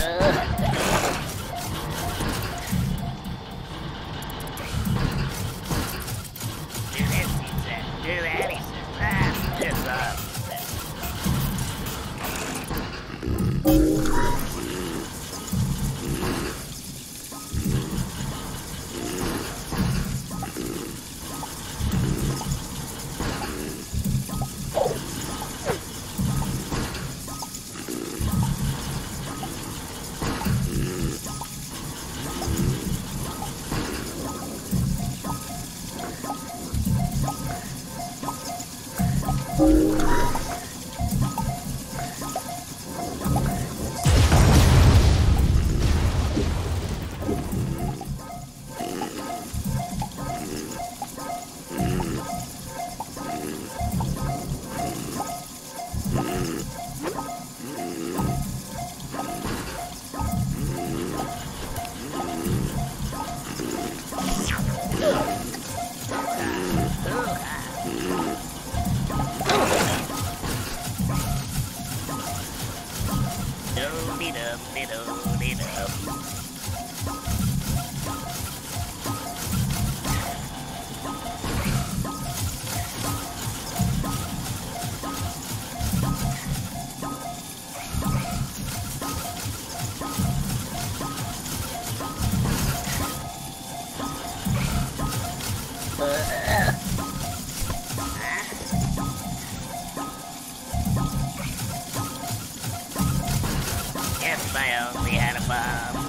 If I only had a bomb.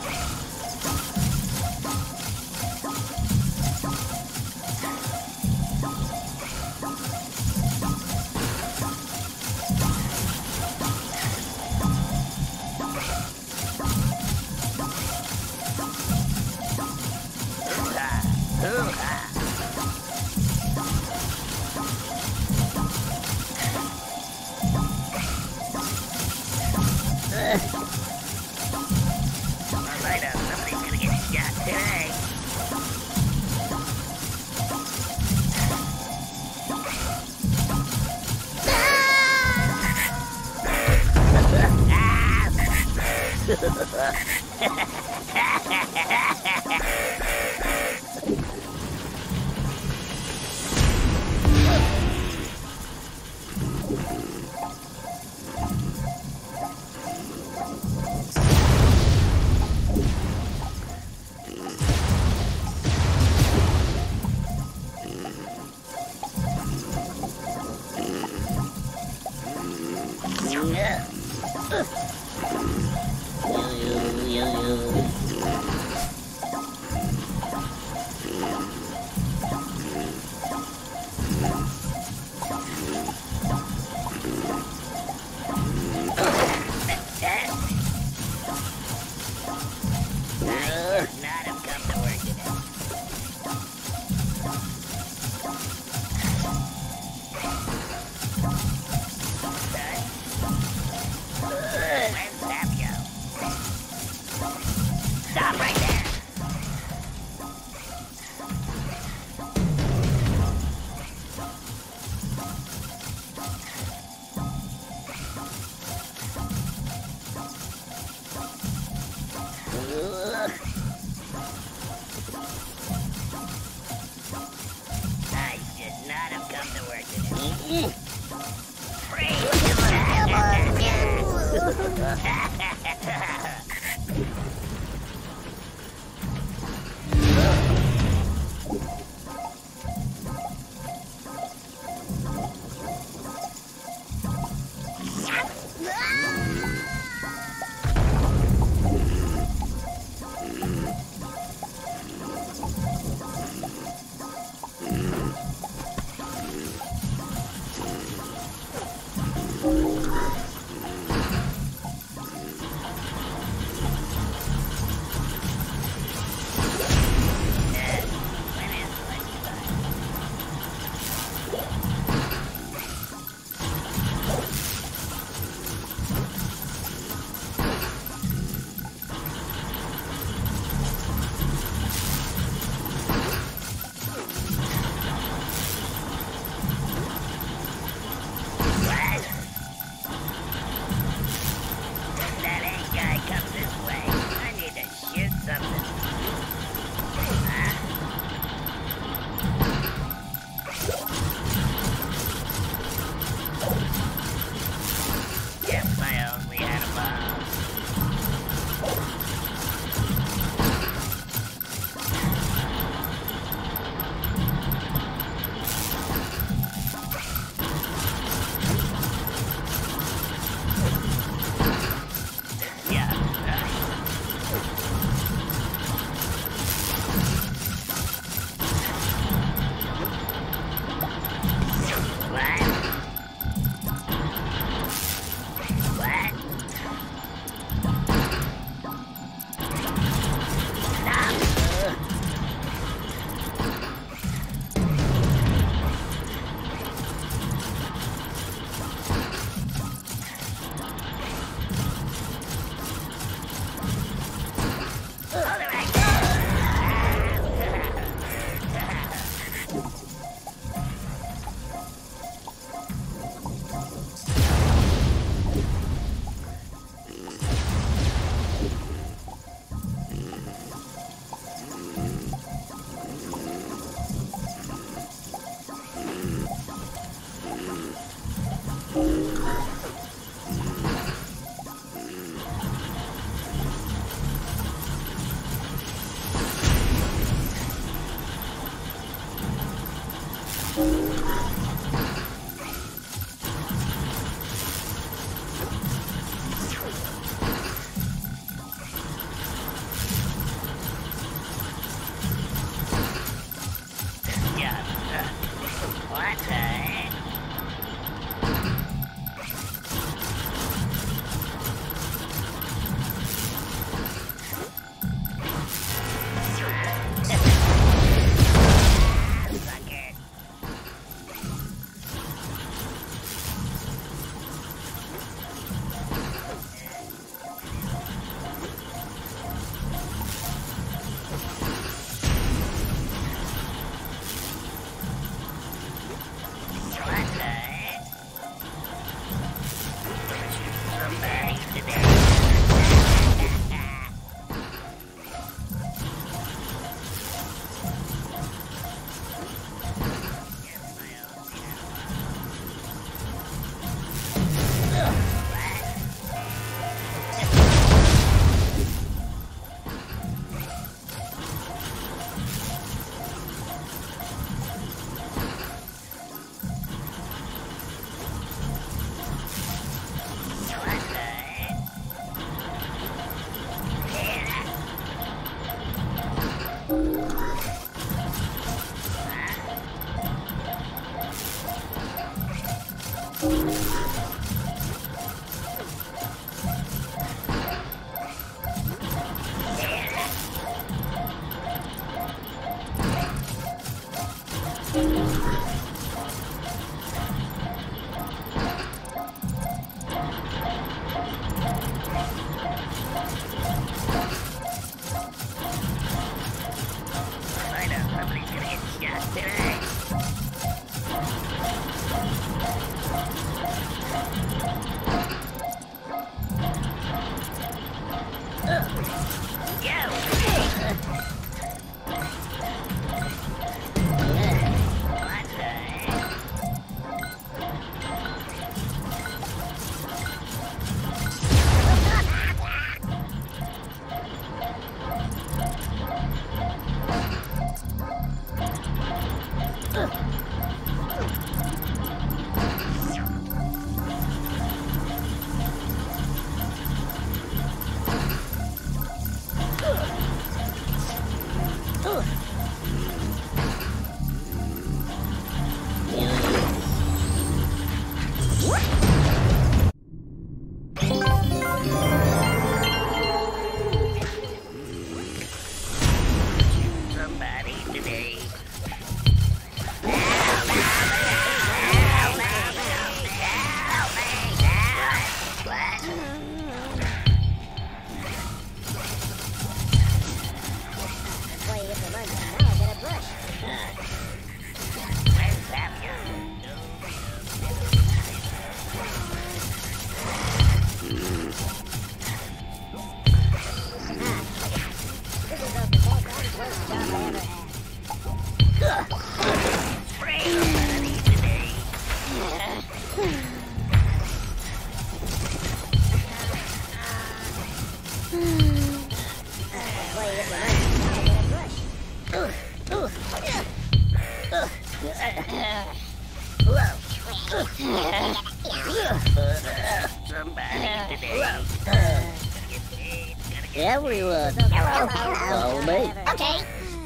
Somebody today. Everyone, follow me. Okay.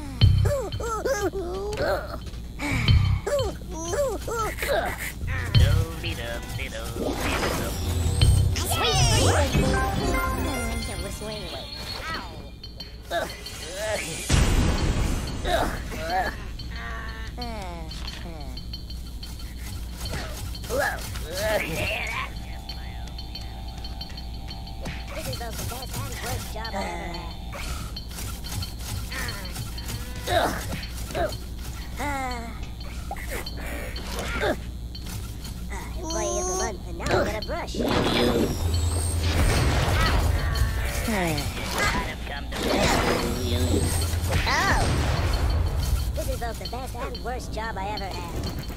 This is both the best and worst job I ever had. Employee of the month, and now I get a brush. Oh! This is both the best and worst job I ever had.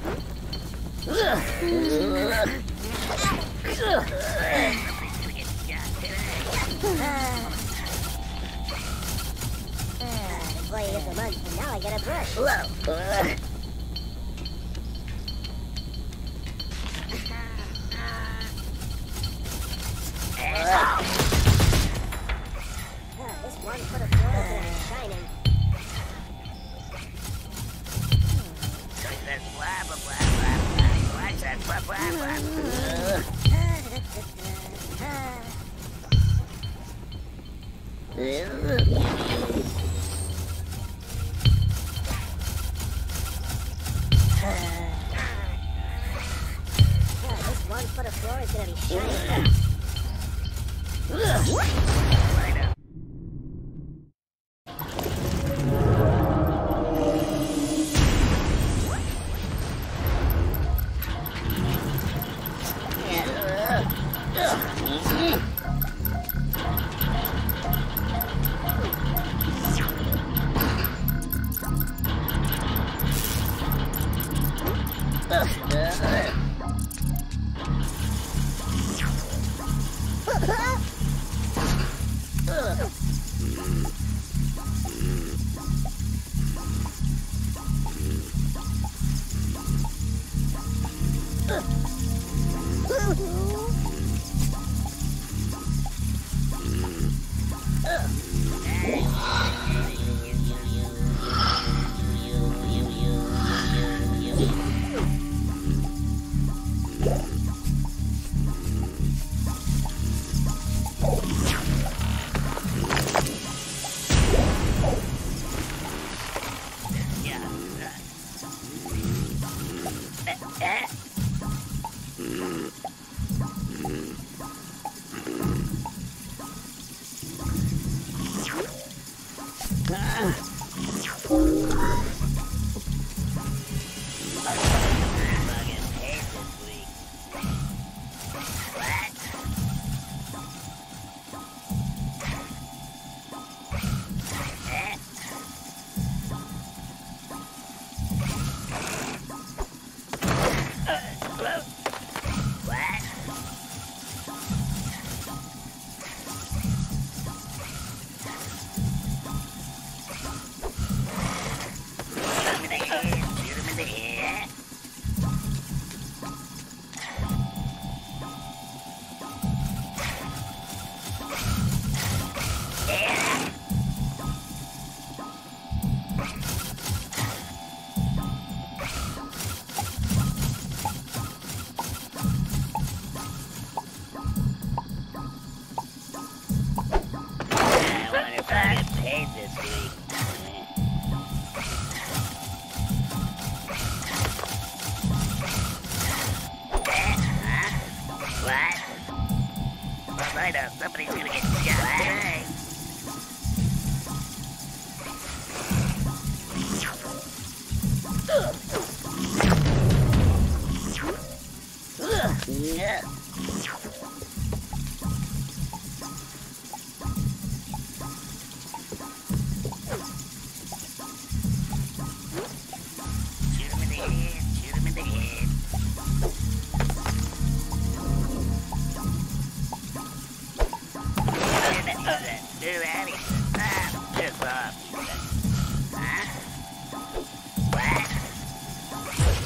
Employee of the month, and now I get a brush. This one foot of floor is gonna be shining. Blah, blah, blah, blah, blah. What's that? Blah, blah, blah. This one foot of floor is gonna be shining.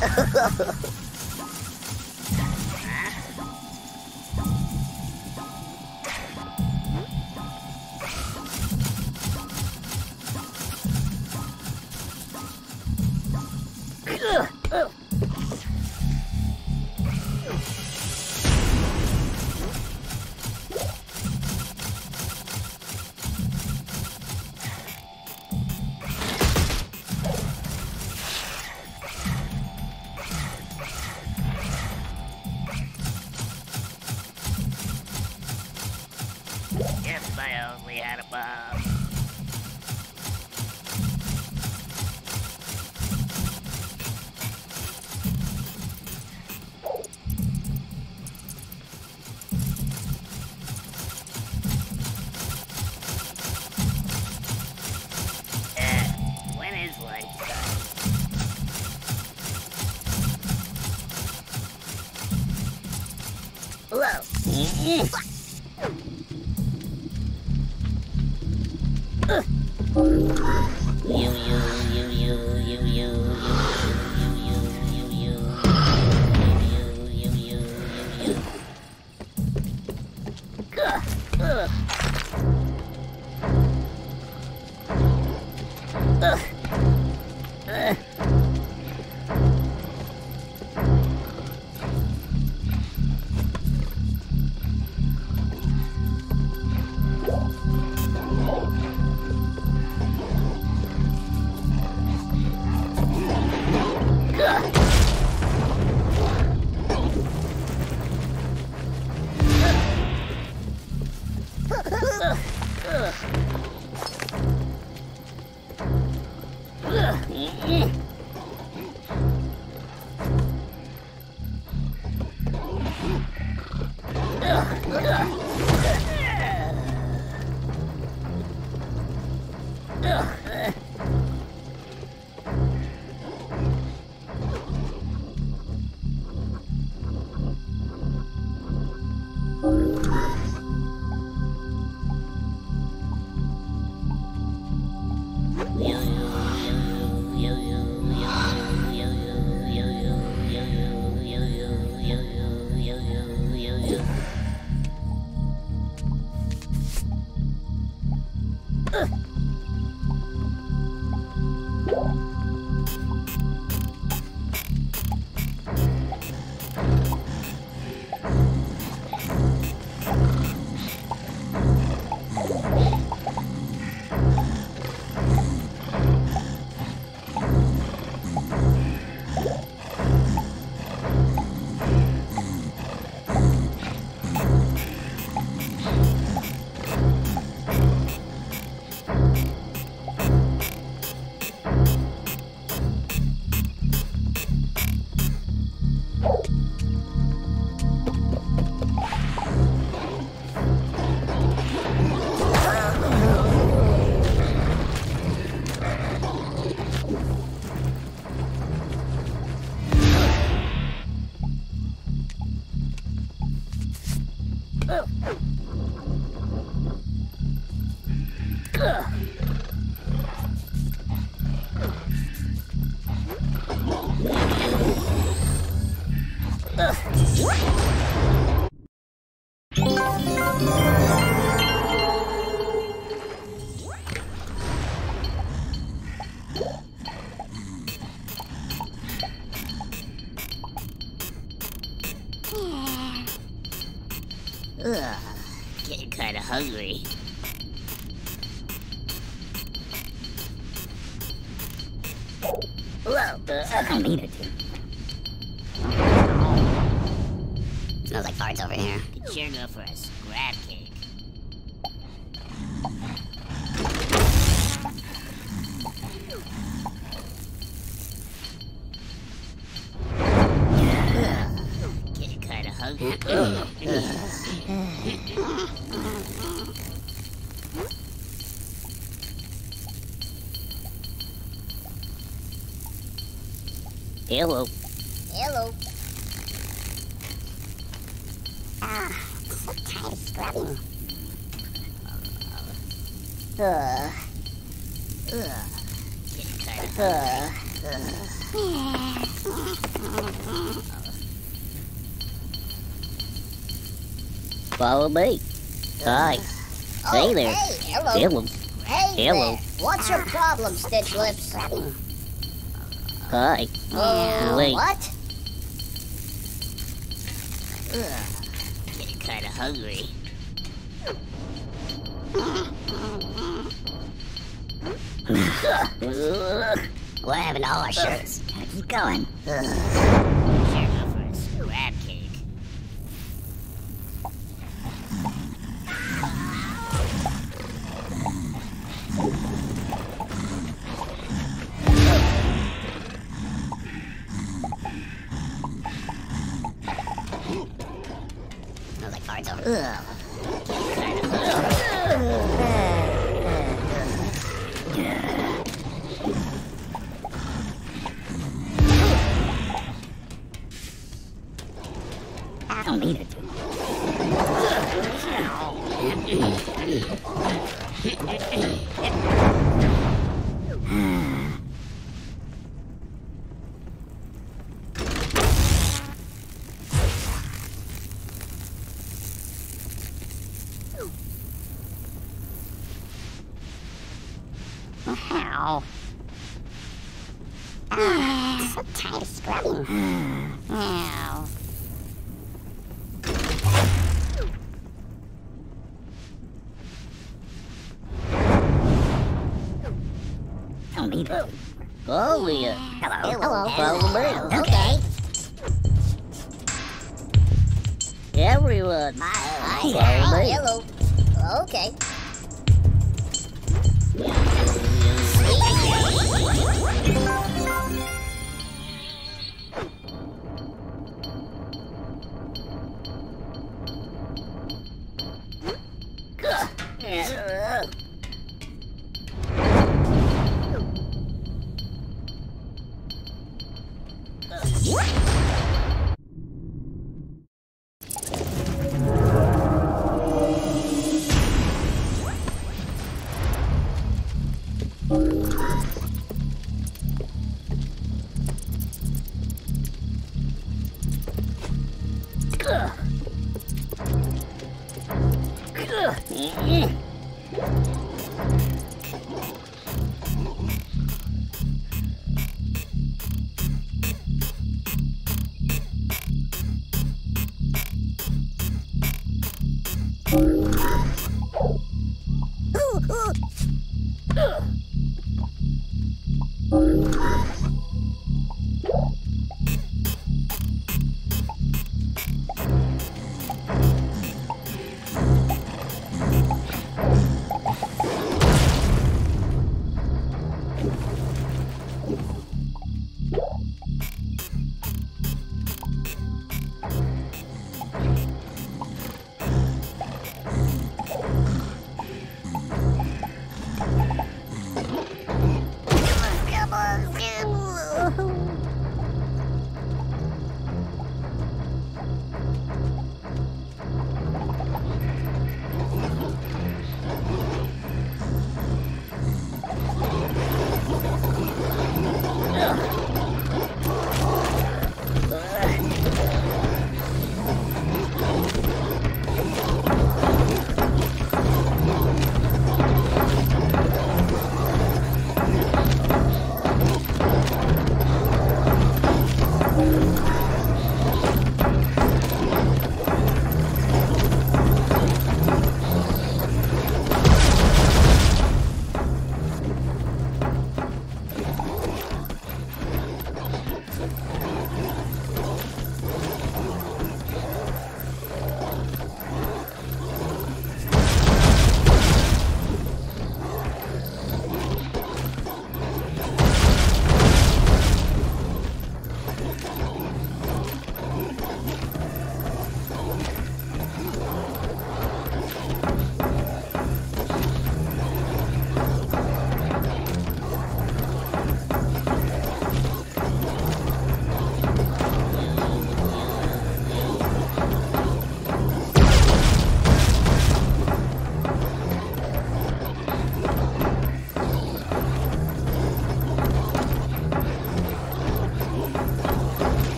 If I only had a bomb. Uh, when is lunchtime? Whoa. You, you, you, you, you, you, you, you, you, you, you, you, you, you, you. Ugh, ugh. Ugh. Ugh. Ugh, getting kind of hungry. Whoa, uh, I don't mean it to. Smells like farts over here. Could sure go for a scrap cake. Ugh, getting kind of hungry. Hello. Hello. Ah, so tired of scrubbing. Uh, uh, getting kind of hungry. Uh, uh. Follow me. Hi. Oh, Hey there. Hey, hello. Hello. Hey Hello. there. What's your problem, Stitch Lips? Hi. Uh, Wait. What? Getting kind of hungry. We're having all our shirts. Keep going. Sure, go for a crab cake. Smells like farts over. I don't need it. Ow. Ah, so tired of scrubbing. Ow. Don't need it. Oh, yeah. Hello. Hello. Follow me. Okay. Everyone. Hi. Follow Oh, me. hello. Okay. Come on, come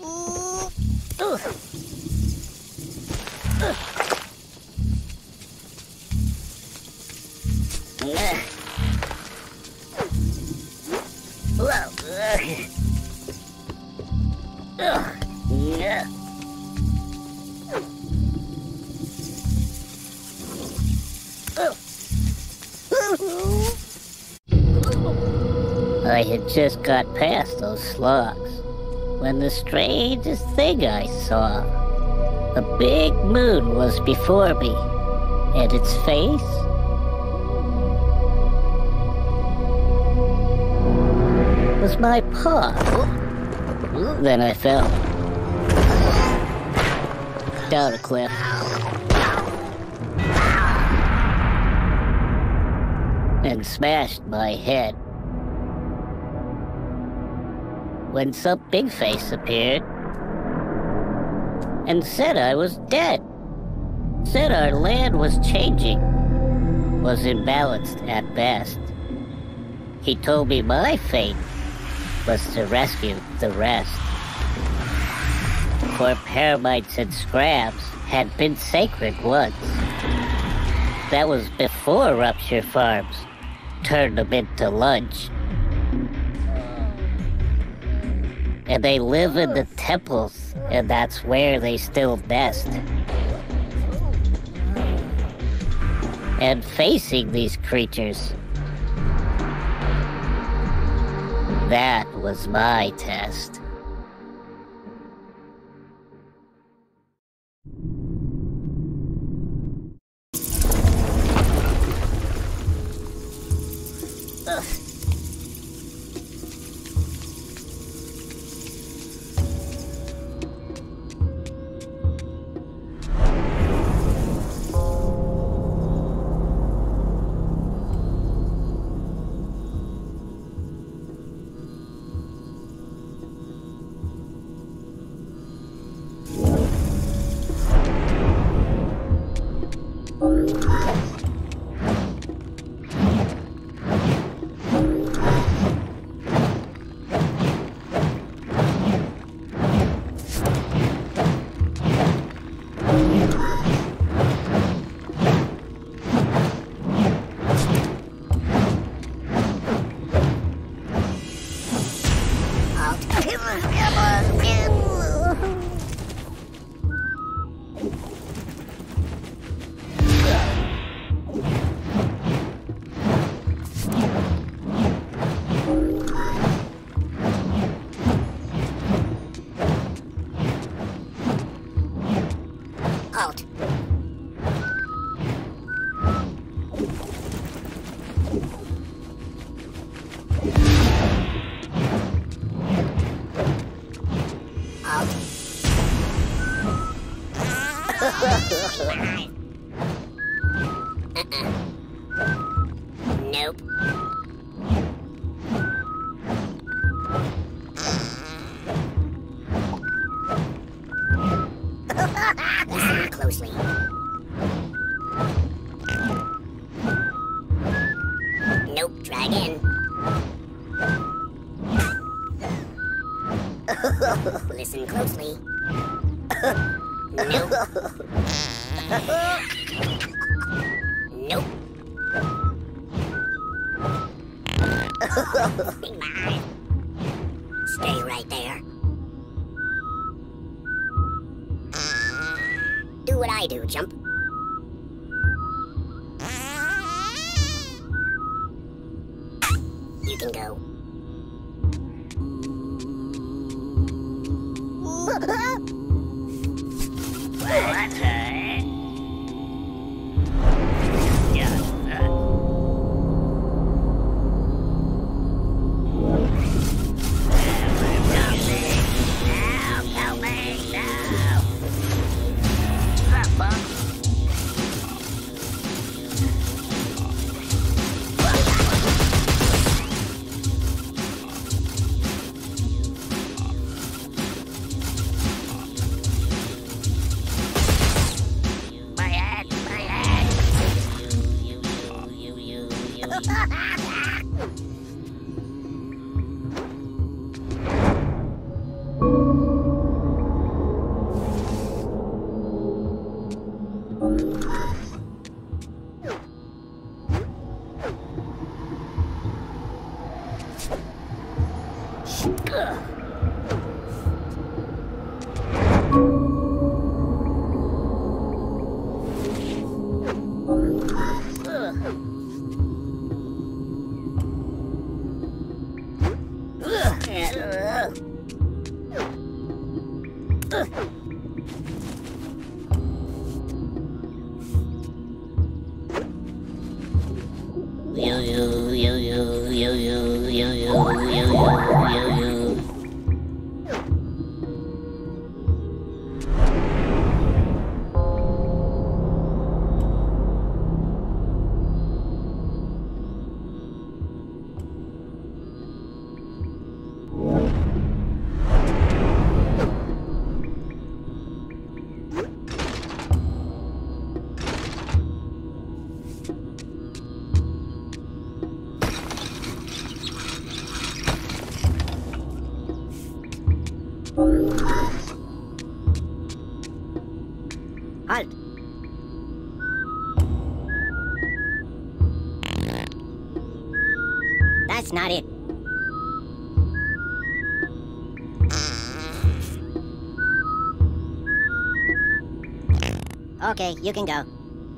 I had just got past those slugs when the strangest thing I saw. A big moon was before me, and its face was my paw. Then I fell down a cliff. And smashed my head. When some big face appeared and said I was dead. Said our land was changing, was imbalanced at best. He told me my fate was to rescue the rest. For paramites and scrabs had been sacred once. That was before Rupture Farms turned them into lunch. And they live in the temples, and that's where they still nest. And facing these creatures, that was my test. Nope. Listen closely. Nope, try again. Listen closely. Nope. Nope. Stay right there. Do what I do, jump. You can go. Yo yo yo yo yo yo yo yo yo yo yo. Halt! That's not it. Okay, you can go.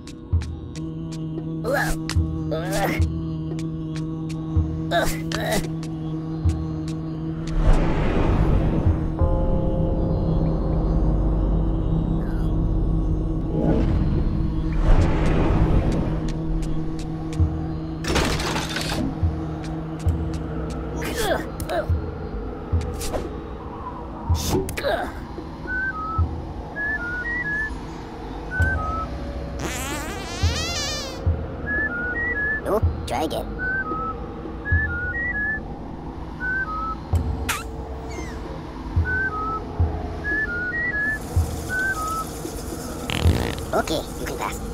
Nope, try again. Okay, you can pass.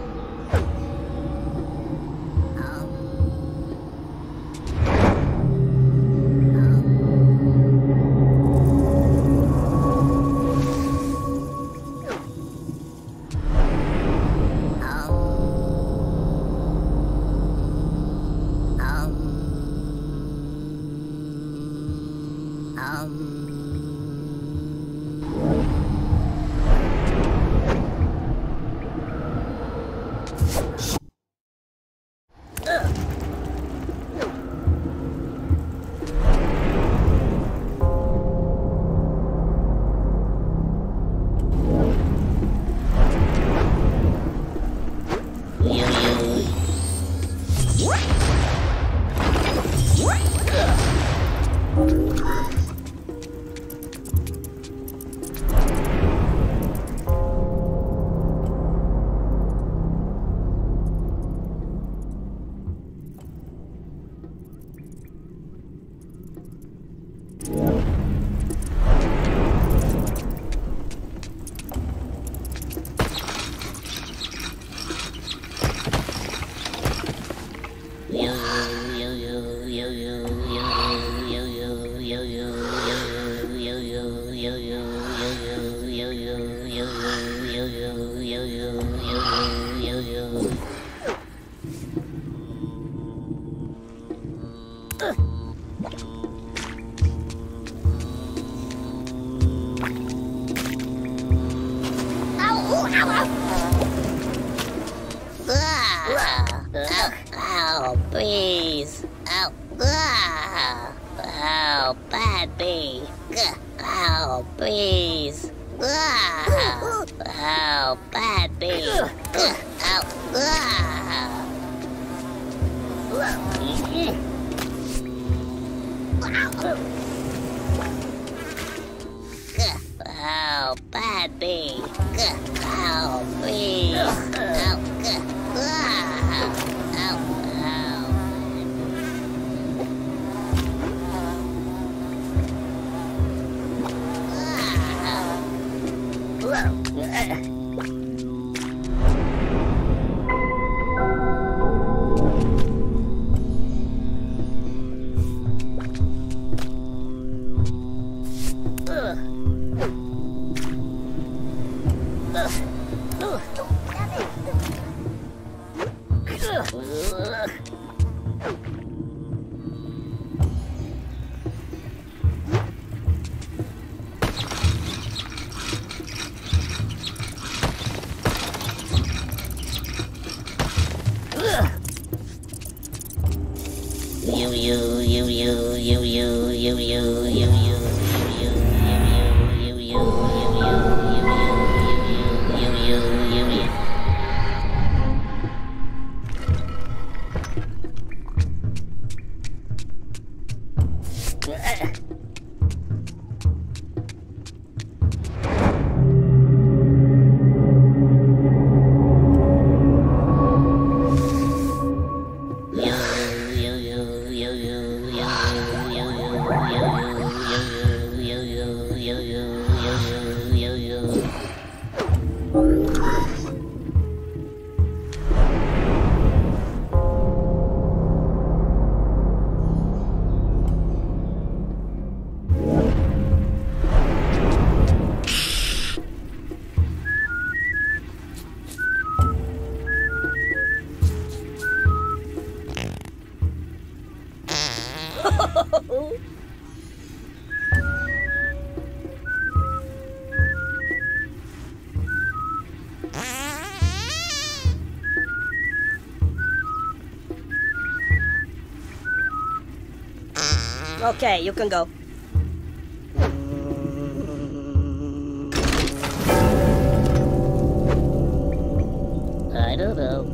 Ow, please. Ow. Ah. Ow, bad bee. Ow, please. Ah. Ow, bad bee. Ow. Ah. Ow, bad bee. Ow, please. Ow. Ah. Ow. you, you, you, you, you, you, you, you, you, you. Okay, you can go. I don't know.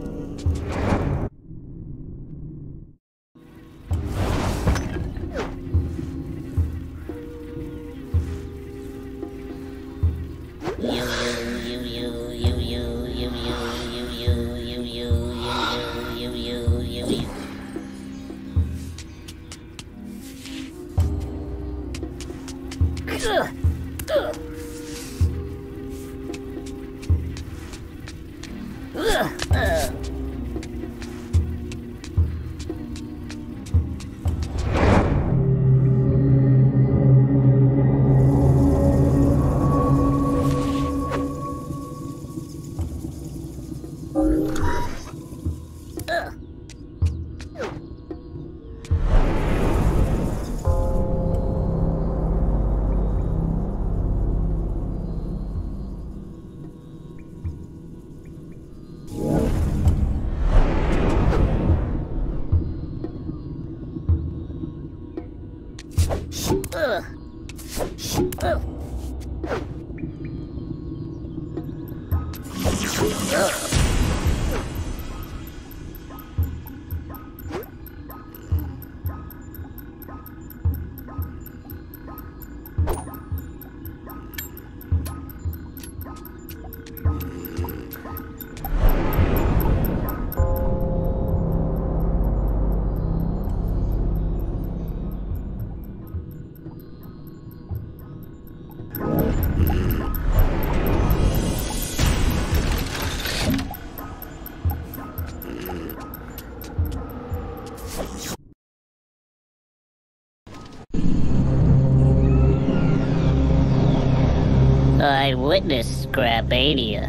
I witnessed Scrapania.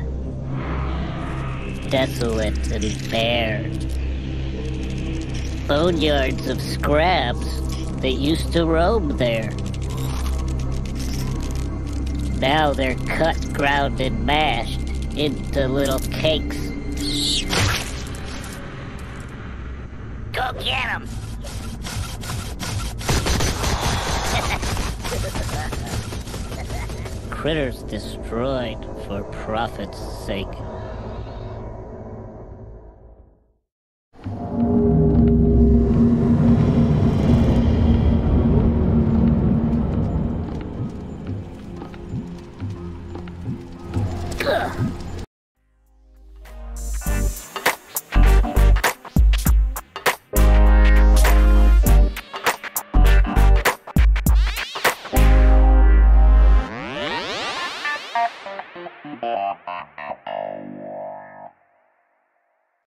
Desolate and bare. Boneyards of scraps that used to roam there. Now they're cut, ground, and mashed into little cakes. Go get 'em! Critters destroyed for profit's sake.